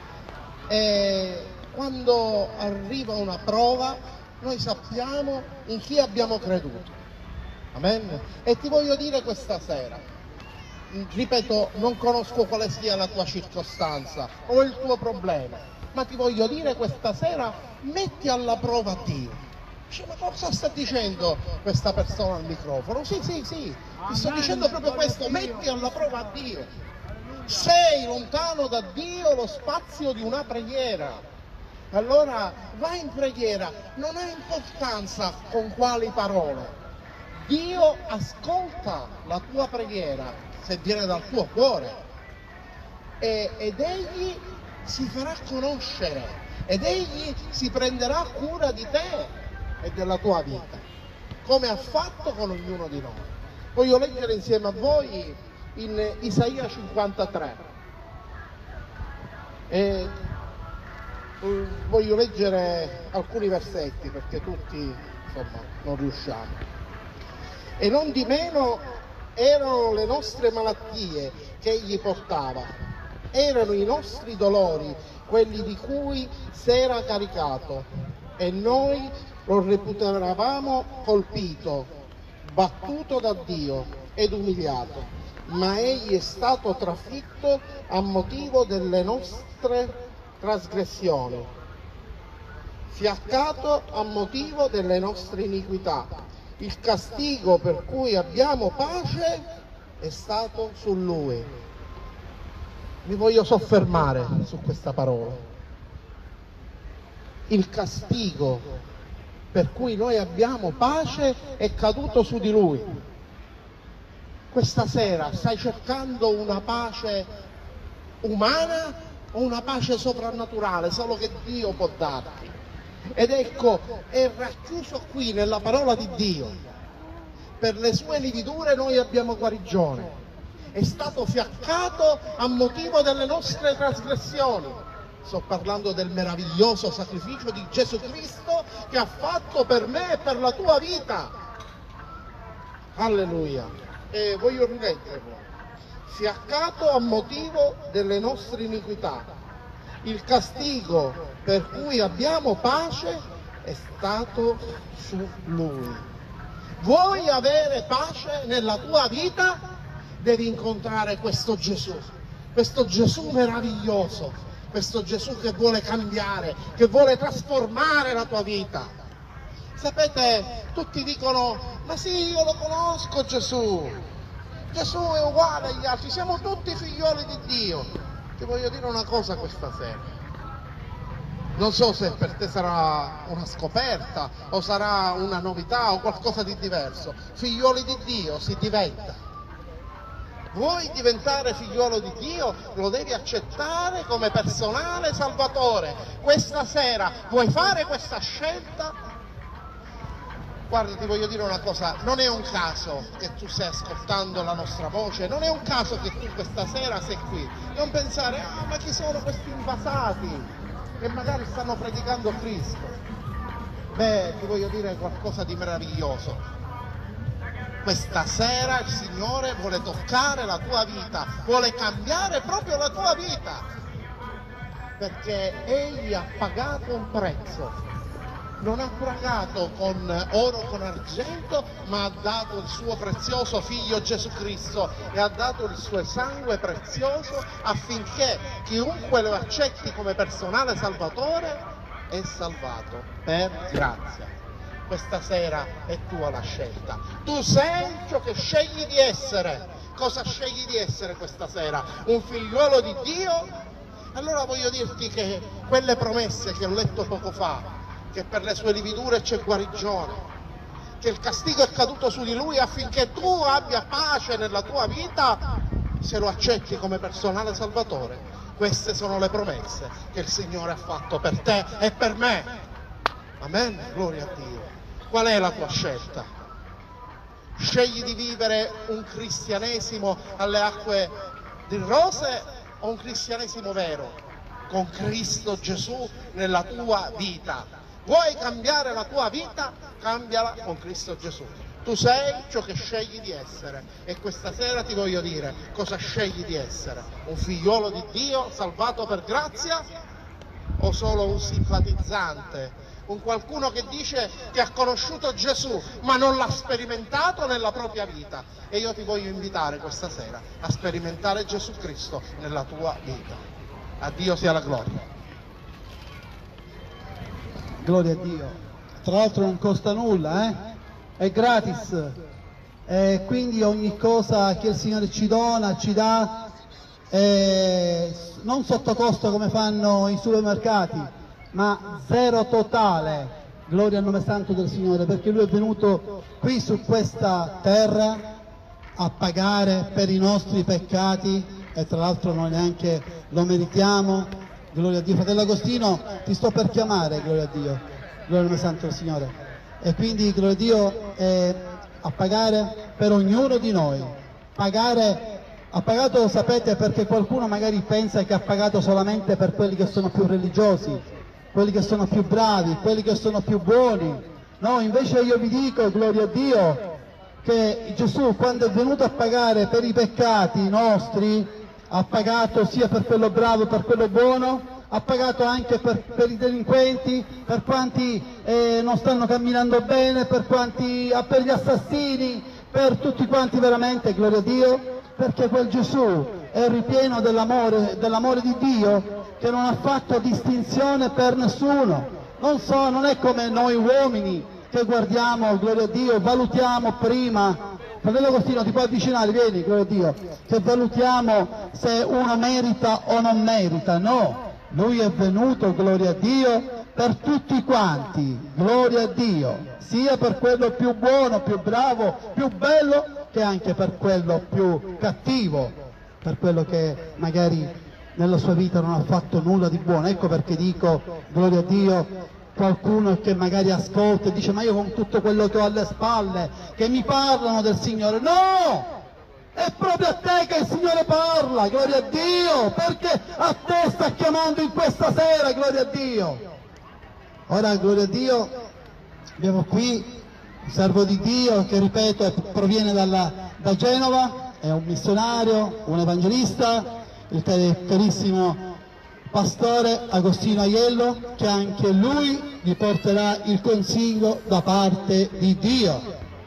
E quando arriva una prova, noi sappiamo in chi abbiamo creduto. Amen. E ti voglio dire questa sera, ripeto, non conosco quale sia la tua circostanza o il tuo problema, ma ti voglio dire questa sera: metti alla prova Dio. Dice: ma cosa sta dicendo questa persona al microfono? Sì, ti sto dicendo proprio questo: metti alla prova Dio. Sei lontano da Dio lo spazio di una preghiera. Allora vai in preghiera, non ha importanza con quali parole. Dio ascolta la tua preghiera se viene dal tuo cuore, ed Egli si farà conoscere, ed Egli si prenderà cura di te e della tua vita, come ha fatto con ognuno di noi. Voglio leggere insieme a voi in Isaia 53 e voglio leggere alcuni versetti perché tutti, insomma, non riusciamo. E non di meno erano le nostre malattie che egli portava, erano i nostri dolori quelli di cui si era caricato, e noi lo reputavamo colpito, battuto da Dio ed umiliato, ma egli è stato trafitto a motivo delle nostre trasgressioni, fiaccato a motivo delle nostre iniquità. Il castigo per cui abbiamo pace è stato su Lui. Mi voglio soffermare su questa parola. Il castigo per cui noi abbiamo pace è caduto su di Lui. Questa sera stai cercando una pace umana o una pace soprannaturale, solo che Dio può darti? Ed ecco, è racchiuso qui nella parola di Dio: per le sue lividure noi abbiamo guarigione, è stato fiaccato a motivo delle nostre trasgressioni. Sto parlando del meraviglioso sacrificio di Gesù Cristo che ha fatto per me e per la tua vita. Alleluia. E voglio rileggerlo: fiaccato a motivo delle nostre iniquità. Il castigo per cui abbiamo pace è stato su Lui. Vuoi avere pace nella tua vita? Devi incontrare questo Gesù meraviglioso, questo Gesù che vuole cambiare, che vuole trasformare la tua vita. Sapete, tutti dicono: ma sì, io lo conosco Gesù è uguale agli altri, siamo tutti figlioli di Dio. Ti voglio dire una cosa questa sera, non so se per te sarà una scoperta o sarà una novità o qualcosa di diverso. Figlioli di Dio si diventa. Vuoi diventare figliolo di Dio? Lo devi accettare come personale salvatore. Questa sera vuoi fare questa scelta? Guarda, ti voglio dire una cosa, non è un caso che tu stai ascoltando la nostra voce, non è un caso che tu questa sera sei qui. Non pensare, ma chi sono questi invasati che magari stanno predicando Cristo? Beh, ti voglio dire qualcosa di meraviglioso. Questa sera il Signore vuole toccare la tua vita, vuole cambiare proprio la tua vita, perché Egli ha pagato un prezzo. Non ha pagato con oro, con argento, ma ha dato il suo prezioso figlio Gesù Cristo e ha dato il suo sangue prezioso affinché chiunque lo accetti come personale salvatore è salvato per grazia. Questa sera è tua la scelta. Tu sei ciò che scegli di essere. Cosa scegli di essere questa sera? Un figliuolo di Dio? Allora voglio dirti che quelle promesse che ho letto poco fa, che per le sue lividure c'è guarigione, che il castigo è caduto su di lui affinché tu abbia pace nella tua vita, se lo accetti come personale salvatore. Queste sono le promesse che il Signore ha fatto per te e per me. Amen, gloria a Dio. Qual è la tua scelta? Scegli di vivere un cristianesimo alle acque di rose o un cristianesimo vero, con Cristo Gesù nella tua vita? Vuoi cambiare la tua vita? Cambiala con Cristo Gesù. Tu sei ciò che scegli di essere e questa sera ti voglio dire cosa scegli di essere: un figliolo di Dio salvato per grazia o solo un simpatizzante, un qualcuno che dice che ha conosciuto Gesù ma non l'ha sperimentato nella propria vita? E io ti voglio invitare questa sera a sperimentare Gesù Cristo nella tua vita. A Dio sia la gloria. Gloria a Dio. Tra l'altro non costa nulla, è gratis, e quindi ogni cosa che il Signore ci dona, ci dà, non sotto costo come fanno i supermercati, ma zero totale. Gloria al nome santo del Signore, perché Lui è venuto qui su questa terra a pagare per i nostri peccati, e tra l'altro noi neanche lo meritiamo. Gloria a Dio. Fratello Agostino, ti sto per chiamare, gloria a Dio, gloria al nome santo del Signore. E quindi, gloria a Dio, a pagare per ognuno di noi. Ha pagato, sapete, perché qualcuno magari pensa che ha pagato solamente per quelli che sono più religiosi, quelli che sono più bravi, quelli che sono più buoni. No, invece io vi dico, gloria a Dio, che Gesù, quando è venuto a pagare per i peccati nostri, ha pagato sia per quello bravo, per quello buono, ha pagato anche per i delinquenti, per quanti non stanno camminando bene, per gli assassini, per tutti quanti veramente, gloria a Dio, perché quel Gesù è ripieno dell'amore di Dio, che non ha fatto distinzione per nessuno. Non è come noi uomini che guardiamo, gloria a Dio, valutiamo prima. Fratello Agostino, ti puoi avvicinare, vieni, gloria a Dio, che valutiamo se uno merita o non merita. No, Lui è venuto, gloria a Dio, per tutti quanti, gloria a Dio, sia per quello più buono, più bravo, più bello, che anche per quello più cattivo, per quello che magari nella sua vita non ha fatto nulla di buono. Ecco perché dico, gloria a Dio, qualcuno che magari ascolta e dice: ma io con tutto quello che ho alle spalle, che mi parlano del Signore. No! È proprio a te che il Signore parla, gloria a Dio, perché a te sta chiamando in questa sera, gloria a Dio. Ora, gloria a Dio, abbiamo qui un servo di Dio che, ripeto, proviene da Genova, è un missionario, un evangelista, il carissimo Pastore Agostino Aiello, che anche lui vi porterà il consiglio da parte di Dio.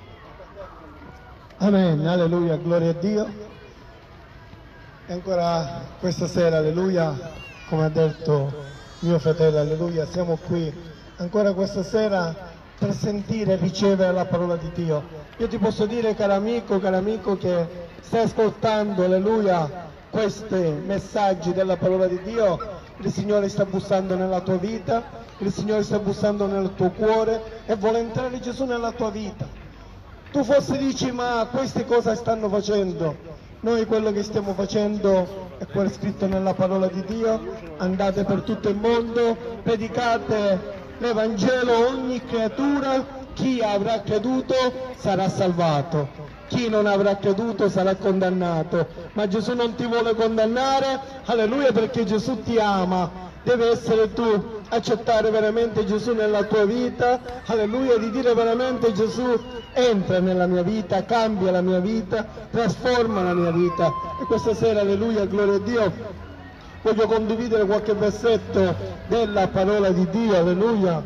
Amen, alleluia, gloria a Dio. E ancora questa sera, alleluia, come ha detto mio fratello, alleluia, siamo qui ancora questa sera per sentire e ricevere la parola di Dio. Io ti posso dire, caro amico, che stai ascoltando, alleluia, questi messaggi della parola di Dio. Il Signore sta bussando nella tua vita, il Signore sta bussando nel tuo cuore e vuole entrare Gesù nella tua vita. Tu forse dici: ma queste cosa stanno facendo? Noi quello che stiamo facendo è quello scritto nella parola di Dio: andate per tutto il mondo, predicate l'Evangelo a ogni creatura, chi avrà creduto sarà salvato, chi non avrà creduto sarà condannato, ma Gesù non ti vuole condannare, alleluia, perché Gesù ti ama. Deve essere tu accettare veramente Gesù nella tua vita, alleluia, di dire veramente: Gesù entra nella mia vita, cambia la mia vita, trasforma la mia vita. E questa sera, alleluia, gloria a Dio, voglio condividere qualche versetto della parola di Dio, alleluia.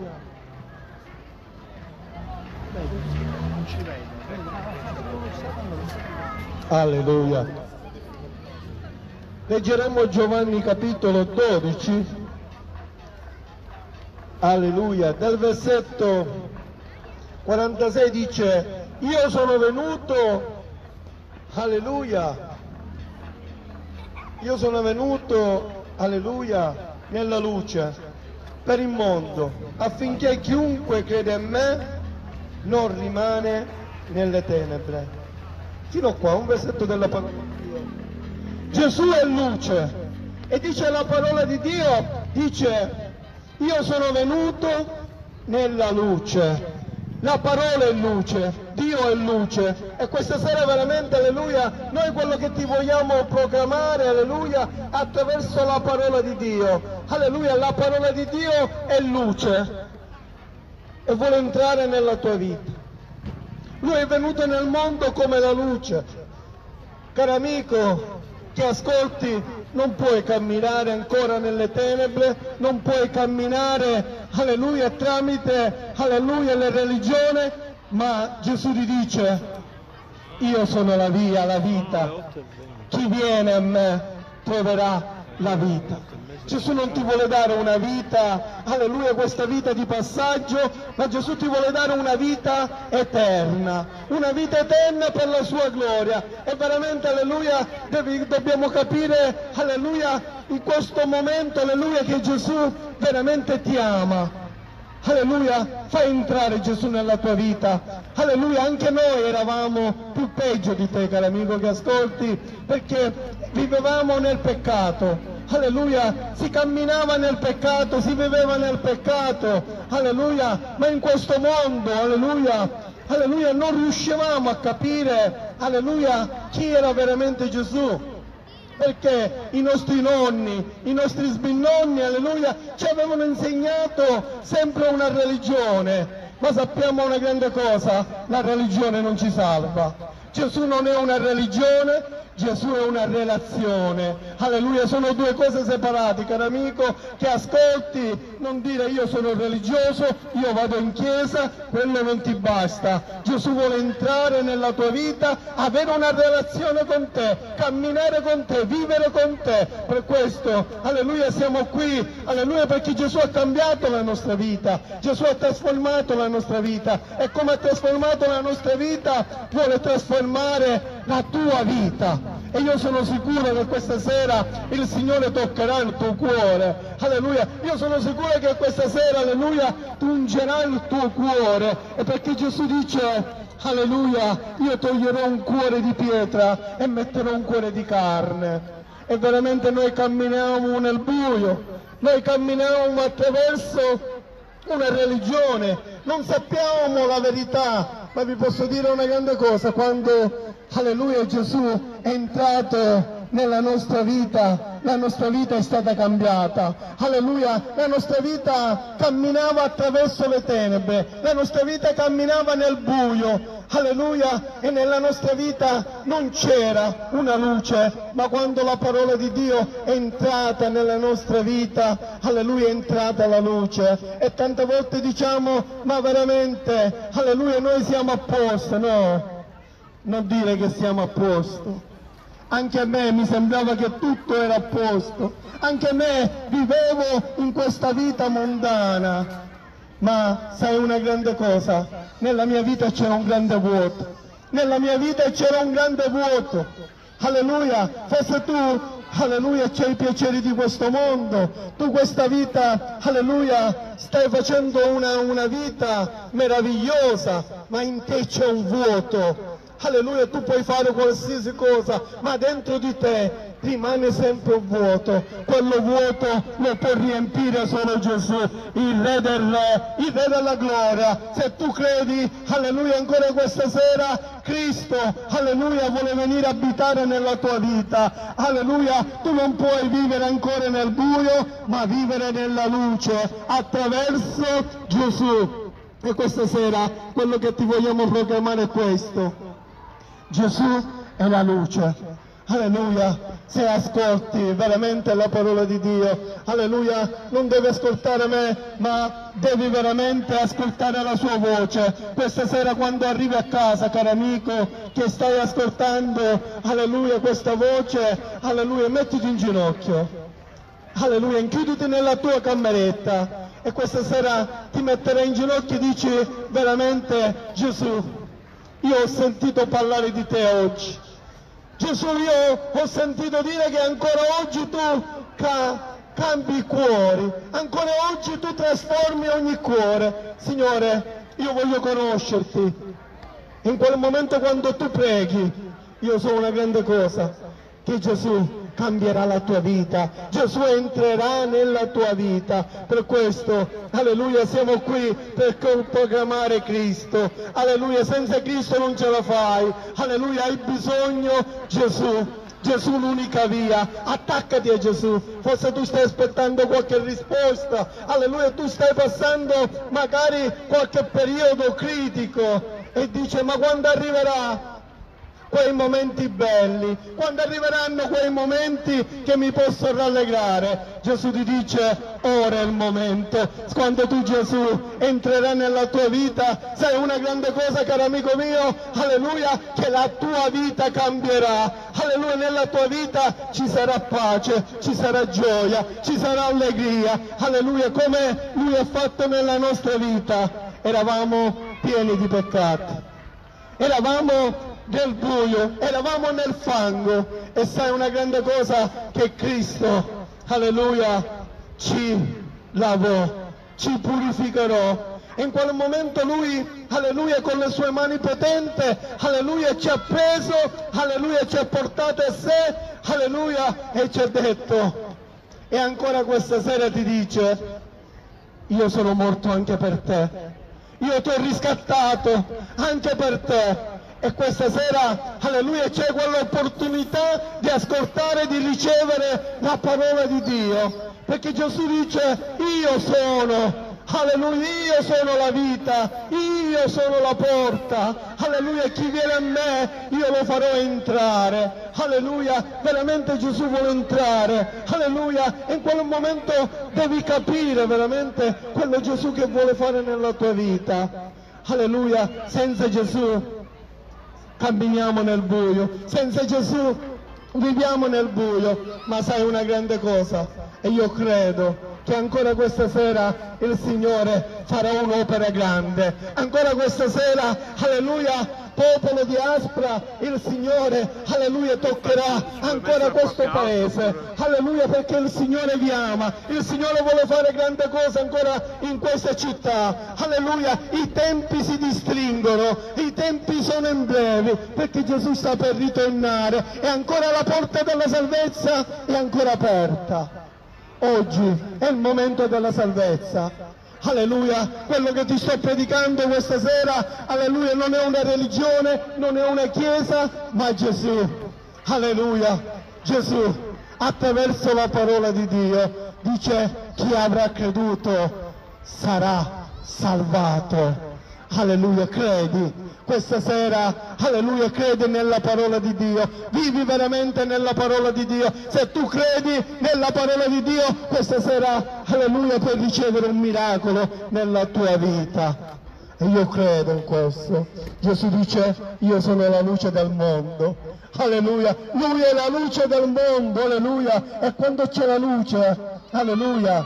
Alleluia. Leggeremo Giovanni capitolo 12. Alleluia, dal versetto 46 dice: io sono venuto, alleluia, io sono venuto, alleluia, nella luce per il mondo, affinché chiunque crede in me non rimane nelle tenebre. Fino qua, un versetto della parola di Dio. Gesù è luce, e dice la parola di Dio, dice: io sono venuto nella luce. La parola è luce, Dio è luce, e questa sera veramente, alleluia, noi quello che ti vogliamo proclamare, alleluia, attraverso la parola di Dio, alleluia, la parola di Dio è luce e vuole entrare nella tua vita. Lui è venuto nel mondo come la luce. Caro amico che ascolti, non puoi camminare ancora nelle tenebre, non puoi camminare, alleluia, tramite, alleluia, la religione, ma Gesù ti dice: io sono la via, la vita, chi viene a me troverà la vita. Gesù non ti vuole dare una vita, alleluia, questa vita di passaggio, ma Gesù ti vuole dare una vita eterna per la sua gloria. E veramente, alleluia, dobbiamo capire, alleluia, in questo momento, alleluia, che Gesù veramente ti ama. Alleluia, fai entrare Gesù nella tua vita. Alleluia, anche noi eravamo più peggio di te, caro amico che ascolti, perché vivevamo nel peccato. Alleluia, si camminava nel peccato, si viveva nel peccato, alleluia, ma in questo mondo, alleluia, alleluia, non riuscivamo a capire, alleluia, chi era veramente Gesù, perché i nostri nonni, i nostri sbirnonni, alleluia, ci avevano insegnato sempre una religione, ma sappiamo una grande cosa: la religione non ci salva. Gesù non è una religione, Gesù è una relazione, alleluia, sono due cose separate, caro amico che ascolti. Non dire: io sono religioso, io vado in chiesa, quello non ti basta. Gesù vuole entrare nella tua vita, avere una relazione con te, camminare con te, vivere con te. Per questo, alleluia, siamo qui, alleluia, perché Gesù ha cambiato la nostra vita, Gesù ha trasformato la nostra vita, e come ha trasformato la nostra vita vuole trasformare la tua vita. E io sono sicuro che questa sera il Signore toccherà il tuo cuore, alleluia. Io sono sicuro che questa sera, alleluia, tungerà il tuo cuore, e perché Gesù dice, alleluia, io toglierò un cuore di pietra e metterò un cuore di carne. E veramente noi camminiamo nel buio, noi camminiamo attraverso una religione, non sappiamo la verità. Ma vi posso dire una grande cosa: quando, alleluia, Gesù è entrato nella nostra vita è stata cambiata, alleluia, la nostra vita camminava attraverso le tenebre, la nostra vita camminava nel buio, alleluia, e nella nostra vita non c'era una luce, ma quando la parola di Dio è entrata nella nostra vita, alleluia, è entrata la luce. E tante volte diciamo: ma veramente, alleluia, noi siamo a posto. No, non dire che siamo a posto. Anche a me mi sembrava che tutto era a posto, anche a me vivevo in questa vita mondana, ma sai una grande cosa? Nella mia vita c'era un grande vuoto, nella mia vita c'era un grande vuoto, alleluia. Forse tu, alleluia, c'hai i piaceri di questo mondo, tu questa vita, alleluia, stai facendo una vita meravigliosa, ma in te c'è un vuoto. Alleluia, tu puoi fare qualsiasi cosa, ma dentro di te rimane sempre un vuoto. Quello vuoto lo può riempire solo Gesù, il Re del Re, il Re della gloria. Se tu credi, alleluia, ancora questa sera Cristo, alleluia, vuole venire a abitare nella tua vita. Alleluia, tu non puoi vivere ancora nel buio, ma vivere nella luce attraverso Gesù. E questa sera quello che ti vogliamo proclamare è questo: Gesù è la luce. Alleluia, se ascolti veramente la parola di Dio, alleluia, non devi ascoltare me, ma devi veramente ascoltare la sua voce. Questa sera quando arrivi a casa, caro amico, che stai ascoltando, alleluia, questa voce, alleluia, mettiti in ginocchio, alleluia, inchiuditi nella tua cameretta e questa sera ti metterai in ginocchio e dici veramente: Gesù, io ho sentito parlare di te oggi. Gesù, io ho sentito dire che ancora oggi tu cambi i cuori, ancora oggi tu trasformi ogni cuore. Signore, io voglio conoscerti. In quel momento quando tu preghi, io so una grande cosa, che Gesù cambierà la tua vita, Gesù entrerà nella tua vita. Per questo, alleluia, siamo qui per proclamare Cristo. Alleluia, senza Cristo non ce la fai. Alleluia, hai bisogno Gesù. Gesù l'unica via, attaccati a Gesù. Forse tu stai aspettando qualche risposta, alleluia, tu stai passando magari qualche periodo critico e dici: ma quando arriverà quei momenti belli, quando arriveranno quei momenti che mi posso rallegrare? Gesù ti dice: ora è il momento. Quando tu, Gesù, entrerà nella tua vita, sai una grande cosa, caro amico mio, alleluia, che la tua vita cambierà. Alleluia, nella tua vita ci sarà pace, ci sarà gioia, ci sarà allegria. Alleluia, come Lui ha fatto nella nostra vita. Eravamo pieni di peccati, eravamo nel buio, eravamo nel fango, e sai una grande cosa, che Cristo, alleluia, ci lavò, ci purificherò. E in quel momento Lui, alleluia, con le sue mani potenti, alleluia, ci ha preso, alleluia, ci ha portato a sé, alleluia, e ci ha detto, e ancora questa sera ti dice: io sono morto anche per te, io ti ho riscattato anche per te. E questa sera, alleluia, c'è quell'opportunità di ascoltare, di ricevere la parola di Dio, perché Gesù dice: io sono, alleluia, io sono la vita, io sono la porta, alleluia, chi viene a me io lo farò entrare. Alleluia, veramente Gesù vuole entrare, alleluia, e in quel momento devi capire veramente quello Gesù che vuole fare nella tua vita. Alleluia, senza Gesù camminiamo nel buio, senza Gesù viviamo nel buio. Ma sai una grande cosa, e io credo che ancora questa sera il Signore farà un'opera grande. Ancora questa sera, alleluia, popolo di Aspra, il Signore, alleluia, toccherà ancora questo paese, alleluia, perché il Signore vi ama, il Signore vuole fare grande cose ancora in questa città. Alleluia, i tempi si distringono, i tempi sono in breve, perché Gesù sta per ritornare e ancora la porta della salvezza è ancora aperta. Oggi è il momento della salvezza. Alleluia, quello che ti sto predicando questa sera, alleluia, non è una religione, non è una chiesa, ma Gesù. Alleluia, Gesù, attraverso la parola di Dio, dice: chi avrà creduto sarà salvato. Alleluia, credi questa sera, alleluia, credi nella parola di Dio, vivi veramente nella parola di Dio. Se tu credi nella parola di Dio, questa sera, alleluia, puoi ricevere un miracolo nella tua vita. E io credo in questo. Gesù dice: io sono la luce del mondo. Alleluia, Lui è la luce del mondo, alleluia, e quando c'è la luce, alleluia,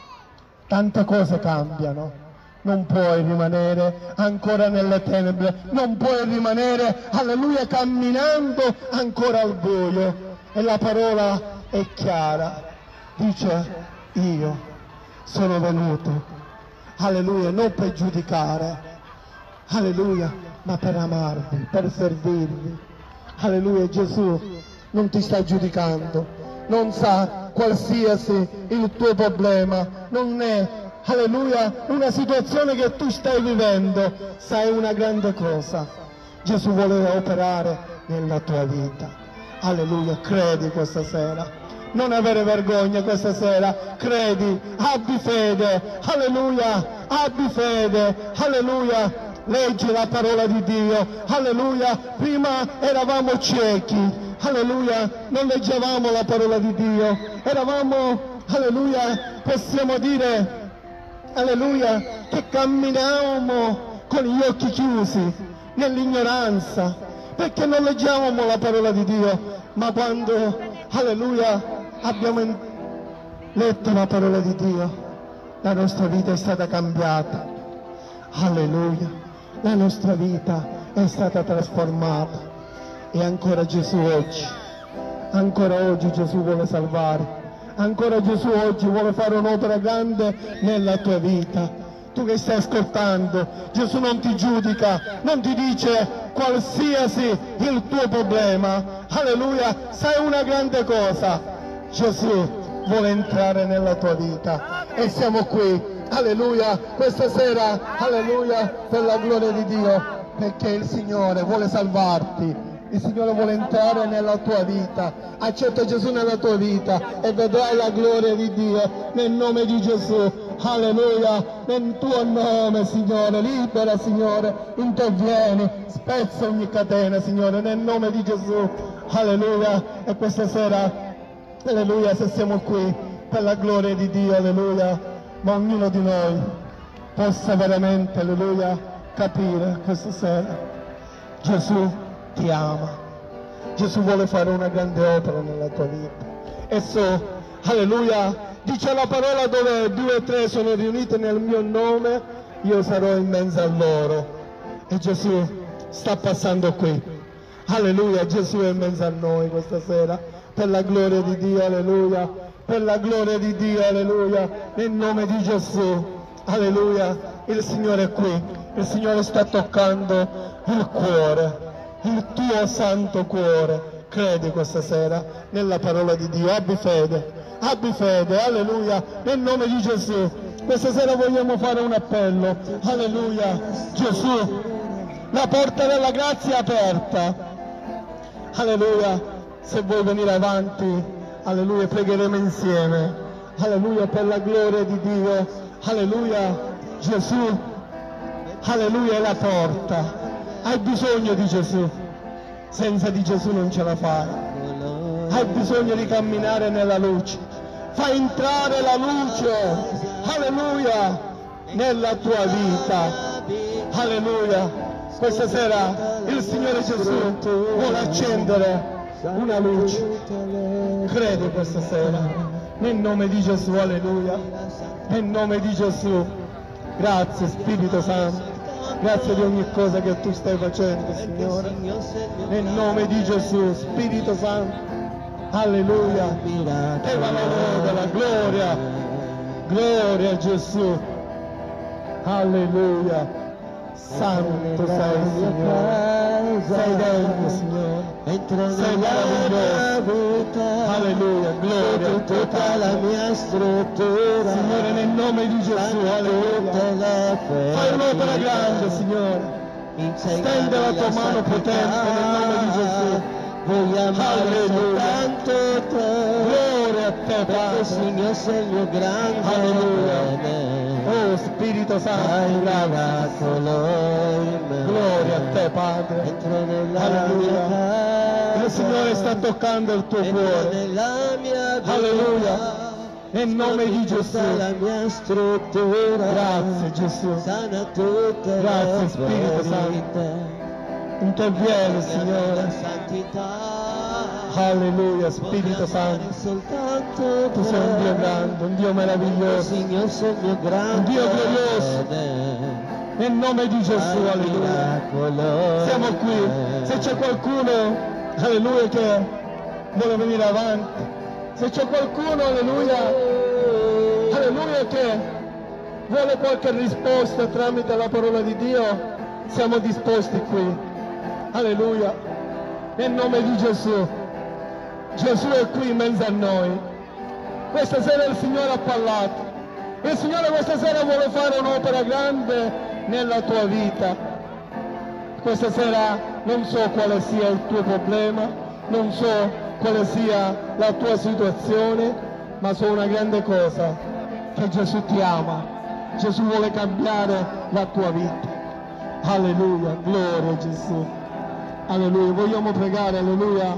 tante cose cambiano. Non puoi rimanere ancora nelle tenebre, non puoi rimanere, alleluia, camminando ancora al buio. E la parola è chiara, dice: io sono venuto, alleluia, non per giudicare, alleluia, ma per amarvi, per servirvi. Alleluia, Gesù non ti sta giudicando, non sa qualsiasi il tuo problema, non è, alleluia, una situazione che tu stai vivendo, sai una grande cosa, Gesù vuole operare nella tua vita, alleluia, credi questa sera. Non avere vergogna questa sera, credi, abbi fede, alleluia, abbi fede, alleluia, leggi la parola di Dio, alleluia, prima eravamo ciechi, alleluia, non leggevamo la parola di Dio, eravamo, alleluia, possiamo dire, alleluia, che camminavamo con gli occhi chiusi, nell'ignoranza, perché non leggevamo la parola di Dio, ma quando, alleluia, abbiamo letto la parola di Dio, la nostra vita è stata cambiata, alleluia, la nostra vita è stata trasformata e ancora Gesù oggi, ancora oggi Gesù vuole salvare, ancora Gesù oggi vuole fare un'opera grande nella tua vita. Tu che stai ascoltando, Gesù non ti giudica, non ti dice qualsiasi il tuo problema, alleluia, sai una grande cosa, Gesù vuole entrare nella tua vita e siamo qui, alleluia, questa sera, alleluia, per la gloria di Dio, perché il Signore vuole salvarti, il Signore vuole entrare nella tua vita, accetta Gesù nella tua vita e vedrai la gloria di Dio nel nome di Gesù, alleluia, nel tuo nome Signore, libera Signore, intervieni, spezza ogni catena Signore, nel nome di Gesù, alleluia, e questa sera, alleluia, se siamo qui per la gloria di Dio, alleluia, ma ognuno di noi possa veramente, alleluia, capire questa sera, Gesù ti ama, Gesù vuole fare una grande opera nella tua vita, esso, alleluia, dice la parola dove 2 o 3 sono riunite nel mio nome, io sarò in mezzo a loro, e Gesù sta passando qui, alleluia, Gesù è in mezzo a noi questa sera, per la gloria di Dio, alleluia, per la gloria di Dio, alleluia, nel nome di Gesù, alleluia, il Signore è qui, il Signore sta toccando il cuore, il tuo santo cuore, credi questa sera nella parola di Dio, abbi fede, alleluia, nel nome di Gesù, questa sera vogliamo fare un appello, alleluia, Gesù, la porta della grazia è aperta, alleluia, se vuoi venire avanti, alleluia, pregheremo insieme, alleluia, per la gloria di Dio, alleluia, Gesù, alleluia, è la porta, hai bisogno di Gesù, senza di Gesù non ce la fai, hai bisogno di camminare nella luce, fai entrare la luce, alleluia, nella tua vita, alleluia, questa sera il Signore Gesù vuole accendere una luce, credi questa sera, nel nome di Gesù, alleluia, nel nome di Gesù, grazie Spirito Santo, grazie di ogni cosa che tu stai facendo Signore, nel nome di Gesù, Spirito Santo, alleluia, e la lode, la gloria, gloria a Gesù, alleluia, santo sei Signore, sei degno Signore, sei meraviglioso, alleluia, gloria a tutta la mia struttura, Signore, nel nome di Gesù, alleluia, fai un'opera grande Signore, stende la tua mano potente nel nome di Gesù, voglio amare soltanto te, gloria a te Padre, Signore sei il mio grande, alleluia, oh Spirito Santo, gloria a te Padre, alleluia, il Signore sta toccando il tuo cuore, alleluia, nel nome di Gesù, grazie Gesù, grazie Spirito Santo, intervieni Signore, alleluia, Spirito Santo, tu sei un Dio grande, un Dio meraviglioso, un Dio glorioso, nel nome di Gesù, alleluia, siamo qui, se c'è qualcuno, alleluia, che vuole venire avanti, se c'è qualcuno, alleluia, alleluia, che vuole qualche risposta tramite la parola di Dio, siamo disposti qui, alleluia, nel nome di Gesù, Gesù è qui in mezzo a noi. Questa sera il Signore ha parlato. Il Signore questa sera vuole fare un'opera grande nella tua vita. Questa sera non so quale sia il tuo problema, non so quale sia la tua situazione, ma so una grande cosa, che Gesù ti ama. Gesù vuole cambiare la tua vita. Alleluia, gloria a Gesù. Alleluia, vogliamo pregare, alleluia,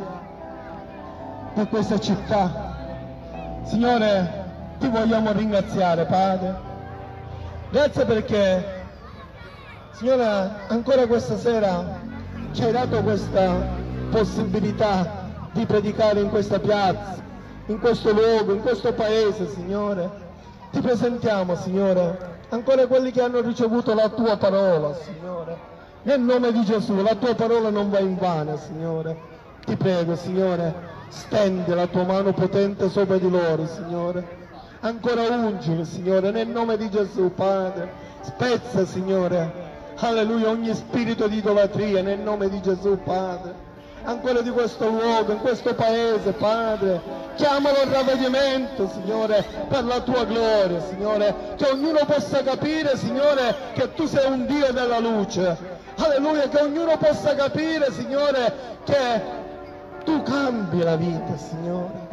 per questa città. Signore, ti vogliamo ringraziare, Padre. Grazie perché, Signore, ancora questa sera ci hai dato questa possibilità di predicare in questa piazza, in questo luogo, in questo paese, Signore. Ti presentiamo, Signore, ancora quelli che hanno ricevuto la tua parola, Signore. Nel nome di Gesù, la tua parola non va in vano, Signore. Ti prego, Signore, stendi la tua mano potente sopra di loro, Signore. Ancora ungili, Signore, nel nome di Gesù, Padre. Spezza, Signore, alleluia, ogni spirito di idolatria, nel nome di Gesù, Padre. Ancora di questo luogo, in questo paese, Padre. Chiamalo al ravvedimento, Signore, per la tua gloria, Signore. Che ognuno possa capire, Signore, che tu sei un Dio della luce. Alleluia, che ognuno possa capire, Signore, che tu cambi la vita, Signore.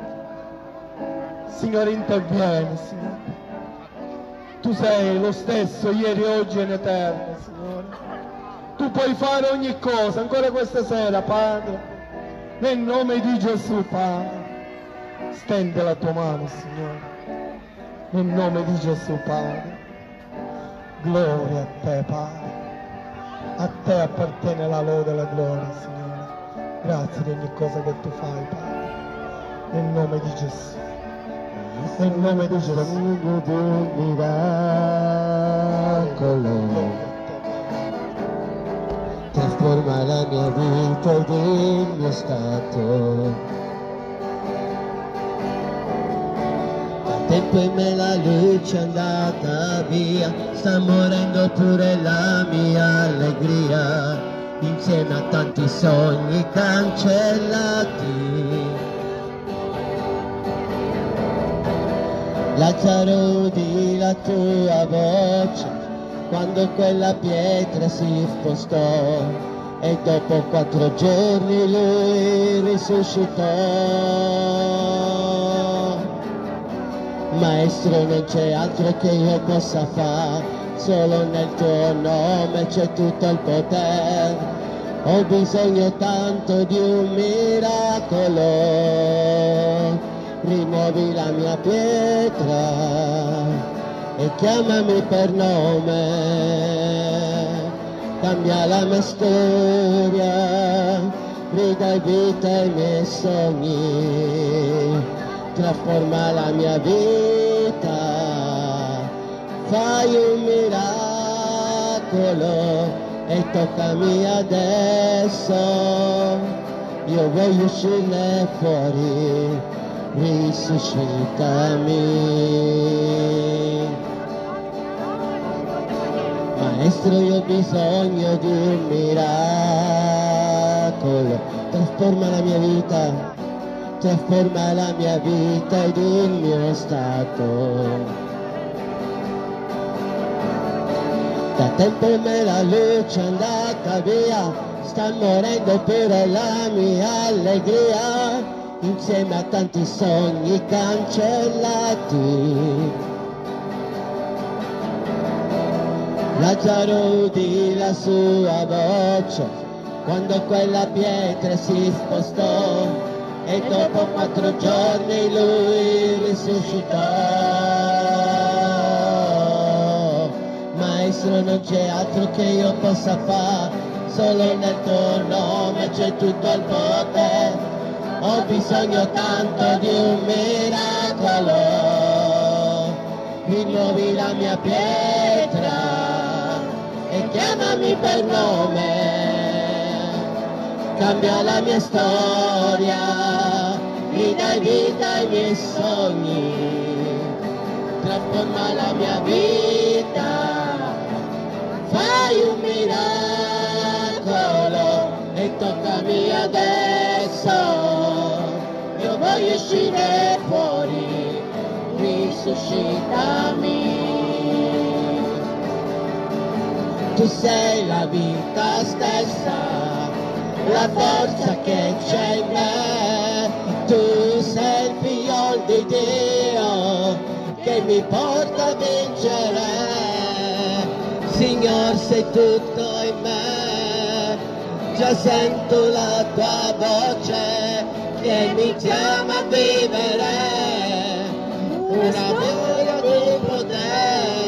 Signore, intervieni, Signore. Tu sei lo stesso ieri, oggi e in eterno, Signore. Tu puoi fare ogni cosa, ancora questa sera, Padre. Nel nome di Gesù, Padre. Stende la tua mano, Signore. Nel nome di Gesù, Padre. Gloria a te, Padre. A te appartiene la lode e la gloria, Signore. Grazie di ogni cosa che tu fai, Padre. Nel nome di Gesù. Nel nome di Gesù. Un miracolo trasforma la mia vita ed il mio stato. Da tempo in me la luce è andata via, sta morendo pure la mia allegria, insieme a tanti sogni cancellati. Lazzaro, udì la tua voce quando quella pietra si spostò e dopo 4 giorni lui risuscitò. Maestro, non c'è altro che io possa fare, solo nel tuo nome c'è tutto il potere. Ho bisogno tanto di un miracolo, rimuovi la mia pietra e chiamami per nome, cambia la mia storia, ridai vita ai miei sogni, trasforma la mia vita, fai un miracolo e toccami adesso, io voglio uscirne fuori, risuscitami. Maestro, io ho bisogno di un miracolo, trasforma la mia vita, trasforma la mia vita ed il mio stato. Da tempo in me la luce è andata via, sta morendo pure la mia allegria, insieme a tanti sogni cancellati. Lazzaro, udì la sua voce quando quella pietra si spostò e dopo 4 giorni lui risuscitò. Maestro, non c'è altro che io possa fare, solo nel tuo nome c'è tutto il potere. Ho bisogno tanto di un miracolo, rinnovi la mia pietra e chiamami per nome, cambia la mia storia, ridai vita ai miei sogni, trasforma la mia vita, fai un miracolo e toccami adesso, io voglio uscire fuori, risuscitami. Tu sei la vita stessa, la forza che c'è in me, tu sei il figlio di Dio che mi porta a vincere. Signor, sei tutto in me, già sento la tua voce che mi chiama a vivere una voglia di potere.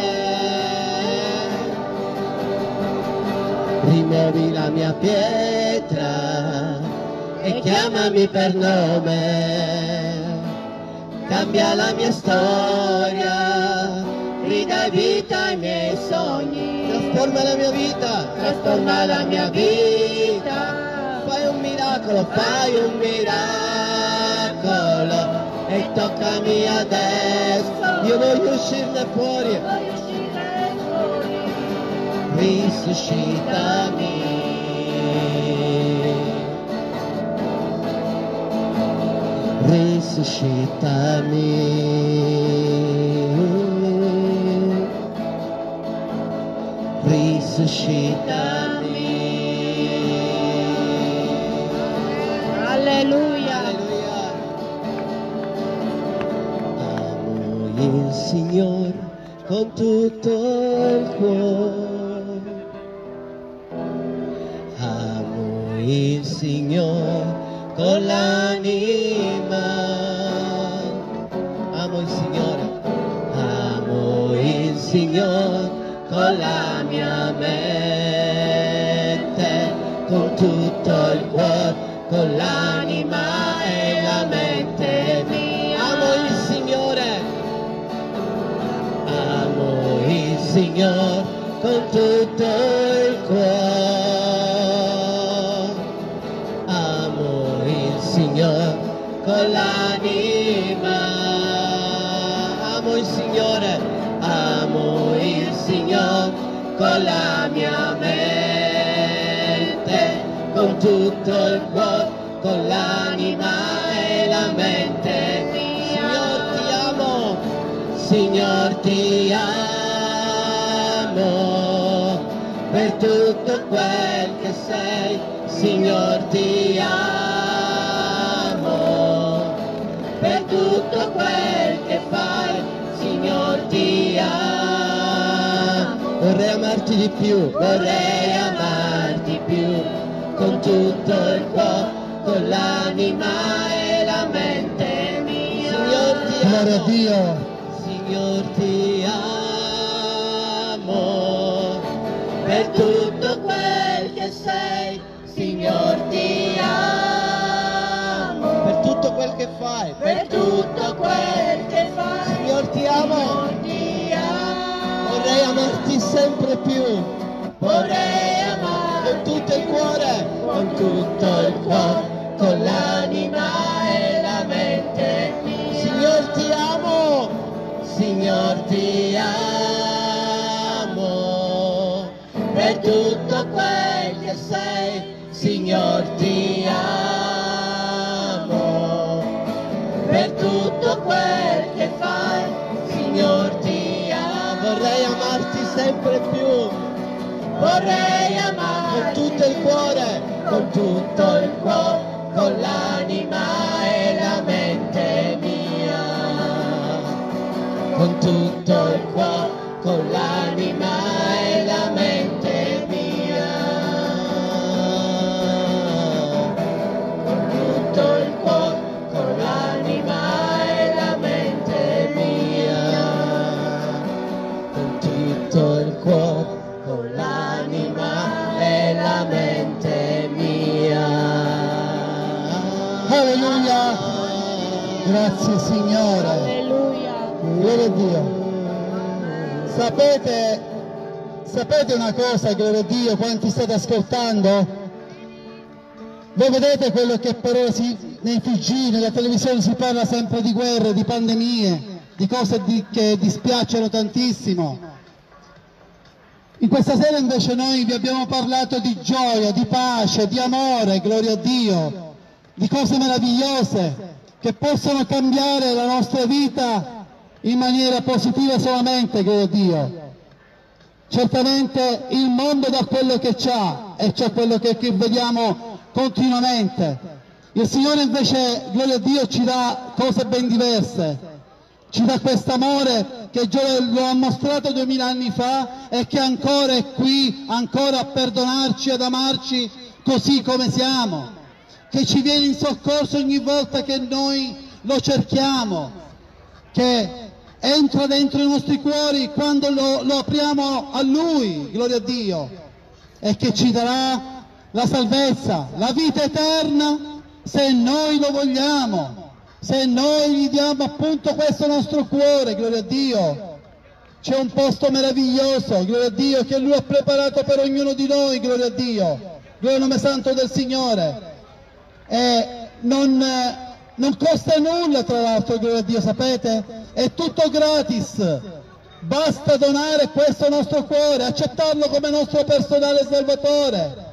Rimuovi la mia pietra e chiamami per nome, cambia la mia storia, ridai vita ai miei sogni, trasforma la mia vita, trasforma la mia vita, fai un miracolo e toccami adesso, io voglio uscirne fuori, risuscitami. Risuscitami, risuscitami. Alleluia. Amo il Signore con tutto il cuore, amo il Signore con l'anima, amo il Signore con la mia mente, con tutto il cuore, con l'anima e la mente mia. Amo il Signore con tutto il cuore, amo il Signore con l'anima, amo il Signore con la mia mente, con tutto il cuore, con l'anima e la mente mia. Signor ti amo, per tutto quel che sei, Signor ti amo, per tutto quel che fai, Signor ti amo. Vorrei amarti di più, con tutto il cuore, con l'anima e la mente mia. Signor ti amo, Gloria a Dio. Signor ti amo, per tutto quel che sei, Signor ti amo, per tutto quel che fai, per tutto quel che fai, Signor ti amo, vorrei amarti sempre più, vorrei amarti con tutto il cuore, con l'anima e la mente mia. Signor ti amo, Signor ti amo, per tutto quel che sei, Signor ti amo, per tutto quel che fai, Signor ti amo. Vorrei amarti sempre più, vorrei amarti con tutto il cuore, con l'anima e la mente mia, con tutto il cuore, con l'anima e la mente mia, con tutto il cuore, con l'anima e la mente mia, con tutto il cuore, con l'anima e la mente mia. Alleluia. Grazie Signore. Alleluia. Gloria a Dio. Sapete una cosa, gloria a Dio, quanti state ascoltando? Voi vedete quello che per ora nei TG, nella televisione si parla sempre di guerre, di pandemie, di cose che dispiacciono tantissimo. In questa sera invece noi vi abbiamo parlato di gioia, di pace, di amore, gloria a Dio, di cose meravigliose. che possono cambiare la nostra vita in maniera positiva solamente, gloria a Dio. Certamente il mondo dà quello che c'ha e c'è quello che vediamo continuamente. Il Signore invece, gloria a Dio, ci dà cose ben diverse. Ci dà quest'amore che Dio lo ha mostrato 2000 anni fa e che ancora è qui, ancora a perdonarci, ad amarci così come siamo, che ci viene in soccorso ogni volta che noi lo cerchiamo, che entra dentro i nostri cuori quando lo apriamo a Lui, gloria a Dio, e che ci darà la salvezza, la vita eterna se noi lo vogliamo, se noi gli diamo appunto questo nostro cuore, gloria a Dio. C'è un posto meraviglioso, gloria a Dio, che Lui ha preparato per ognuno di noi, gloria a Dio, gloria al nome santo del Signore. E non costa nulla, tra l'altro, gloria a Dio, sapete? È tutto gratis, basta donare questo nostro cuore, accettarlo come nostro personale salvatore,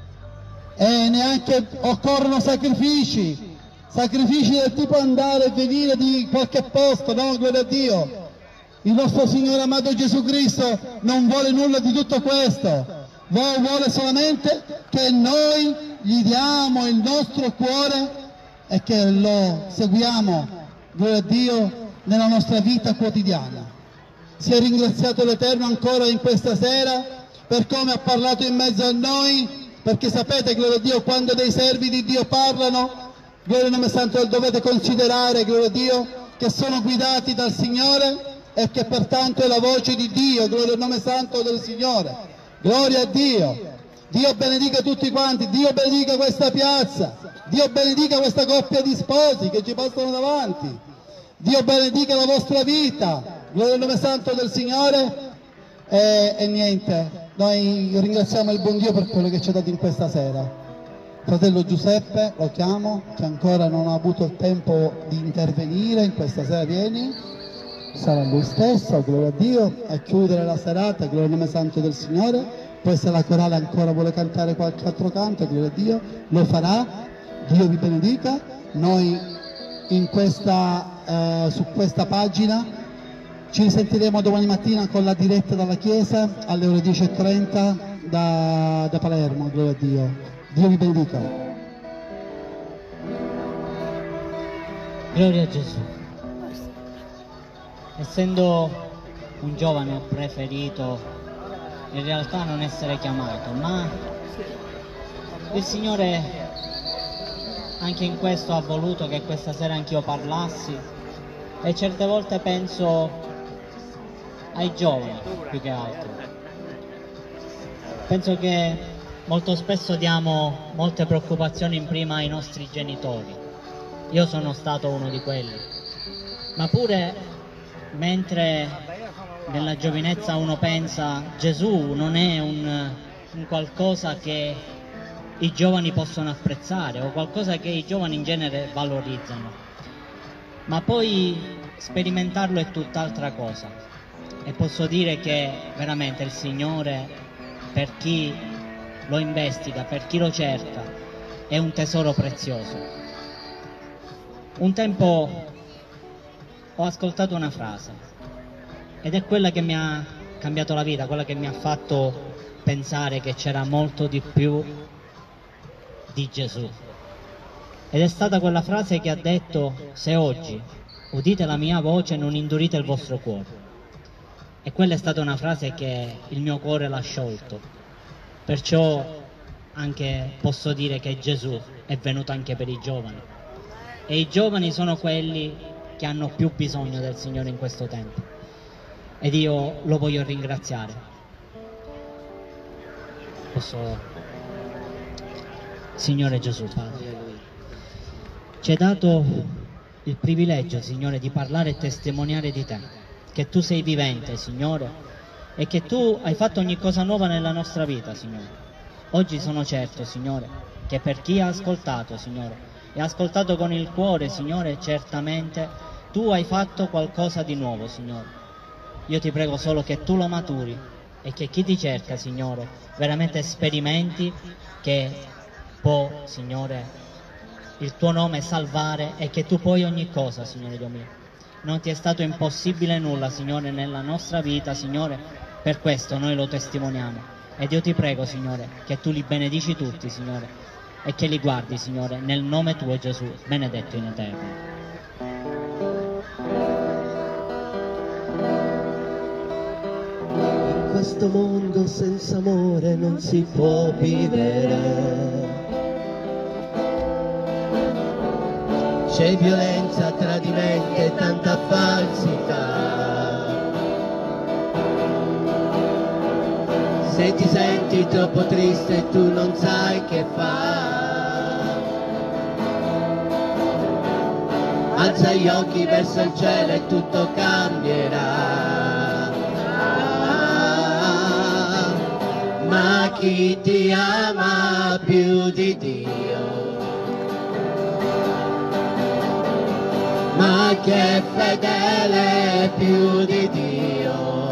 e neanche occorrono sacrifici del tipo andare e venire di qualche posto, no, gloria a Dio. Il nostro Signore amato Gesù Cristo non vuole nulla di tutto questo, vuole solamente che noi gli diamo il nostro cuore e che lo seguiamo, gloria a Dio, nella nostra vita quotidiana. Sia ringraziato l'Eterno ancora in questa sera per come ha parlato in mezzo a noi, perché sapete, gloria a Dio, quando dei servi di Dio parlano, gloria al nome santo, dovete considerare, gloria a Dio, che sono guidati dal Signore e che pertanto è la voce di Dio, gloria al nome santo del Signore. Gloria a Dio. Dio benedica tutti quanti, Dio benedica questa piazza, Dio benedica questa coppia di sposi che ci passano davanti, Dio benedica la vostra vita, gloria al nome santo del Signore. E niente, noi ringraziamo il buon Dio per quello che ci ha dato in questa sera. Fratello Giuseppe, lo chiamo, che ancora non ha avuto il tempo di intervenire, in questa sera vieni, sarà lui stesso, gloria a Dio, a chiudere la serata, gloria al nome santo del Signore. Poi se la corale ancora vuole cantare qualche altro canto, gloria a Dio, lo farà. Dio vi benedica. Noi su questa pagina ci risentiremo domani mattina con la diretta dalla chiesa alle ore 10:30 da Palermo, gloria a Dio. Dio vi benedica. Gloria a Gesù. Essendo un giovane ho preferito in realtà non essere chiamato, ma il Signore anche in questo ha voluto che questa sera anch'io parlassi, e certe volte penso ai giovani più che altro. Penso che molto spesso diamo molte preoccupazioni in prima ai nostri genitori. Io sono stato uno di quelli, ma pure mentre nella giovinezza uno pensa Gesù non è un qualcosa che i giovani possono apprezzare o qualcosa che i giovani in genere valorizzano, ma poi sperimentarlo è tutt'altra cosa, e posso dire che veramente il Signore, per chi lo investiga, per chi lo cerca, è un tesoro prezioso. Un tempo ho ascoltato una frase ed è quella che mi ha cambiato la vita, quella che mi ha fatto pensare che c'era molto di più di Gesù. Ed è stata quella frase che ha detto: se oggi udite la mia voce non indurite il vostro cuore. E quella è stata una frase che il mio cuore l'ha sciolto. Perciò anche posso dire che Gesù è venuto anche per i giovani. E i giovani sono quelli che hanno più bisogno del Signore in questo tempo. Ed io lo voglio ringraziare. Signore Gesù, Padre, ci hai dato il privilegio, Signore, di parlare e testimoniare di Te, che Tu sei vivente, Signore, e che Tu hai fatto ogni cosa nuova nella nostra vita, Signore. Oggi sono certo, Signore, che per chi ha ascoltato, Signore, e ha ascoltato con il cuore, Signore, certamente Tu hai fatto qualcosa di nuovo, Signore. Io ti prego solo che Tu lo maturi e che chi ti cerca, Signore, veramente sperimenti che può, Signore, il tuo nome salvare e che tu puoi ogni cosa, Signore Dio mio. Non ti è stato impossibile nulla, Signore, nella nostra vita, Signore, per questo noi lo testimoniamo. Ed io ti prego, Signore, che tu li benedici tutti, Signore, e che li guardi, Signore, nel nome tuo Gesù, benedetto in eterno. In questo mondo senza amore non si può vivere. C'è violenza, tradimento e tanta falsità. Se ti senti troppo triste tu non sai che fare. Alza gli occhi verso il cielo e tutto cambierà. Ma chi ti ama più di Dio? Ma chi è fedele più di Dio?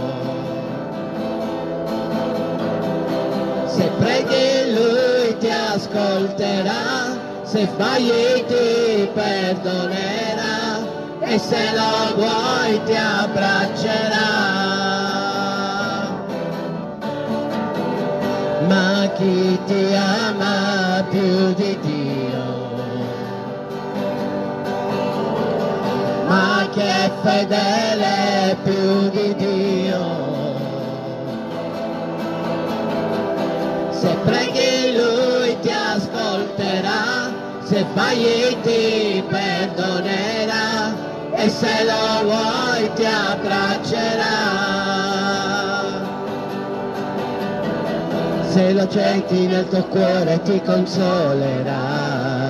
Se preghi Lui ti ascolterà, se sbagli ti perdonerà e se lo vuoi ti abbraccerà. Ma chi ti ama più di Dio? Ma chi è fedele più di Dio? Se preghi Lui ti ascolterà, se sbagli ti perdonerà e se lo vuoi ti abbraccerà. Se lo accetti nel tuo cuore ti consolerà.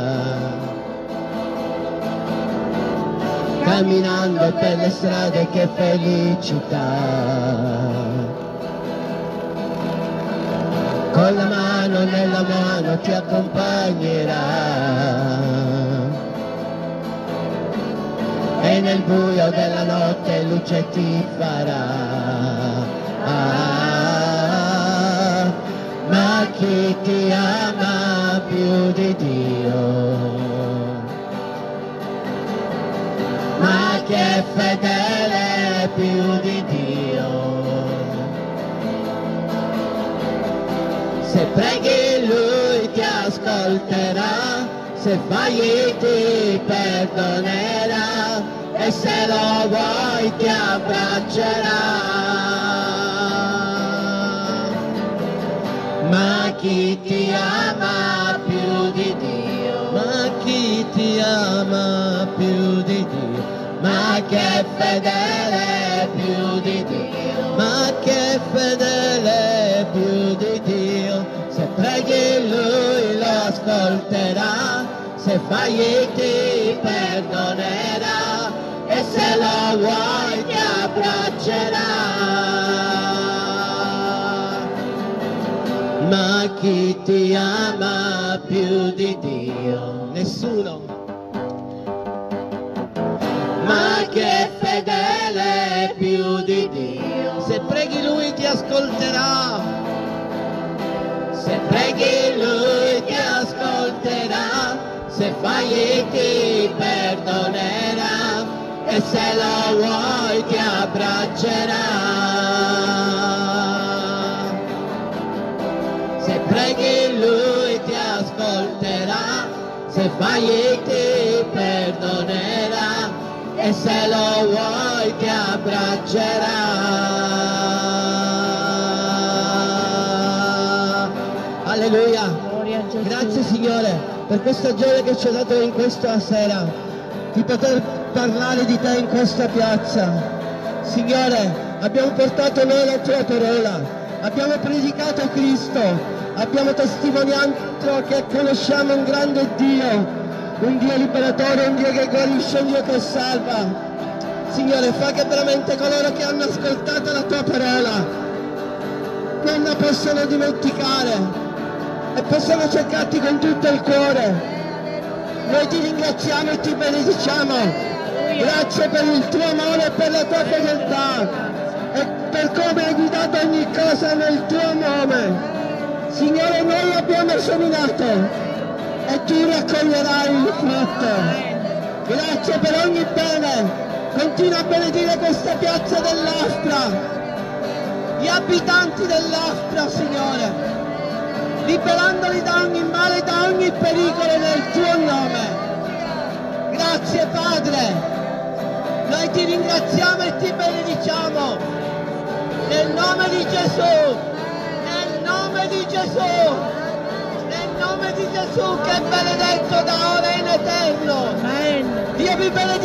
Camminando per le strade che felicità. Con la mano nella mano ti accompagnerà e nel buio della notte luce ti farà. Ma chi ti ama più di Dio? Ma chi è fedele più di Dio? Se preghi Lui ti ascolterà, se sbagli ti perdonerà e se lo vuoi ti abbraccerà. Ma chi ti ama più di Dio? Ma chi ti ama più di Dio? Ma chi è fedele più di Dio? Ma chi è fedele più di Dio? Se preghi Lui lo ascolterà, se sbagli ti perdonerà e se lo vuoi ti abbraccerà. Ma chi ti ama più di Dio? Nessuno. Ma chi è fedele più di Dio? Se preghi Lui ti ascolterà. Se preghi Lui ti ascolterà. Se sbagli ti perdonerà e se lo vuoi ti abbraccerà. Se preghi Lui ti ascolterà, se sbagli ti perdonerà e se lo vuoi ti abbraccerà. Alleluia. Grazie Signore per questa gioia che ci hai dato in questa sera, di poter parlare di Te in questa piazza. Signore, abbiamo portato noi la Tua parola, abbiamo predicato Cristo, abbiamo testimoniato che conosciamo un grande Dio, un Dio liberatore, un Dio che guarisce, un Dio che salva. Signore, fa che veramente coloro che hanno ascoltato la Tua parola non la possano dimenticare e possano cercarti con tutto il cuore. Noi ti ringraziamo e ti benediciamo. Grazie per il Tuo amore e per la Tua fedeltà e per come hai guidato ogni cosa nel Tuo nome. Signore, noi abbiamo seminato e tu raccoglierai il frutto. Grazie per ogni bene, continua a benedire questa piazza dell'Aspra, gli abitanti dell'Aspra, Signore, liberandoli da ogni male, da ogni pericolo nel tuo nome. Grazie Padre, noi ti ringraziamo e ti benediciamo nel nome di Gesù, nel nome di Gesù, nel nome di Gesù che è benedetto da ora in eterno. Dio vi benedica.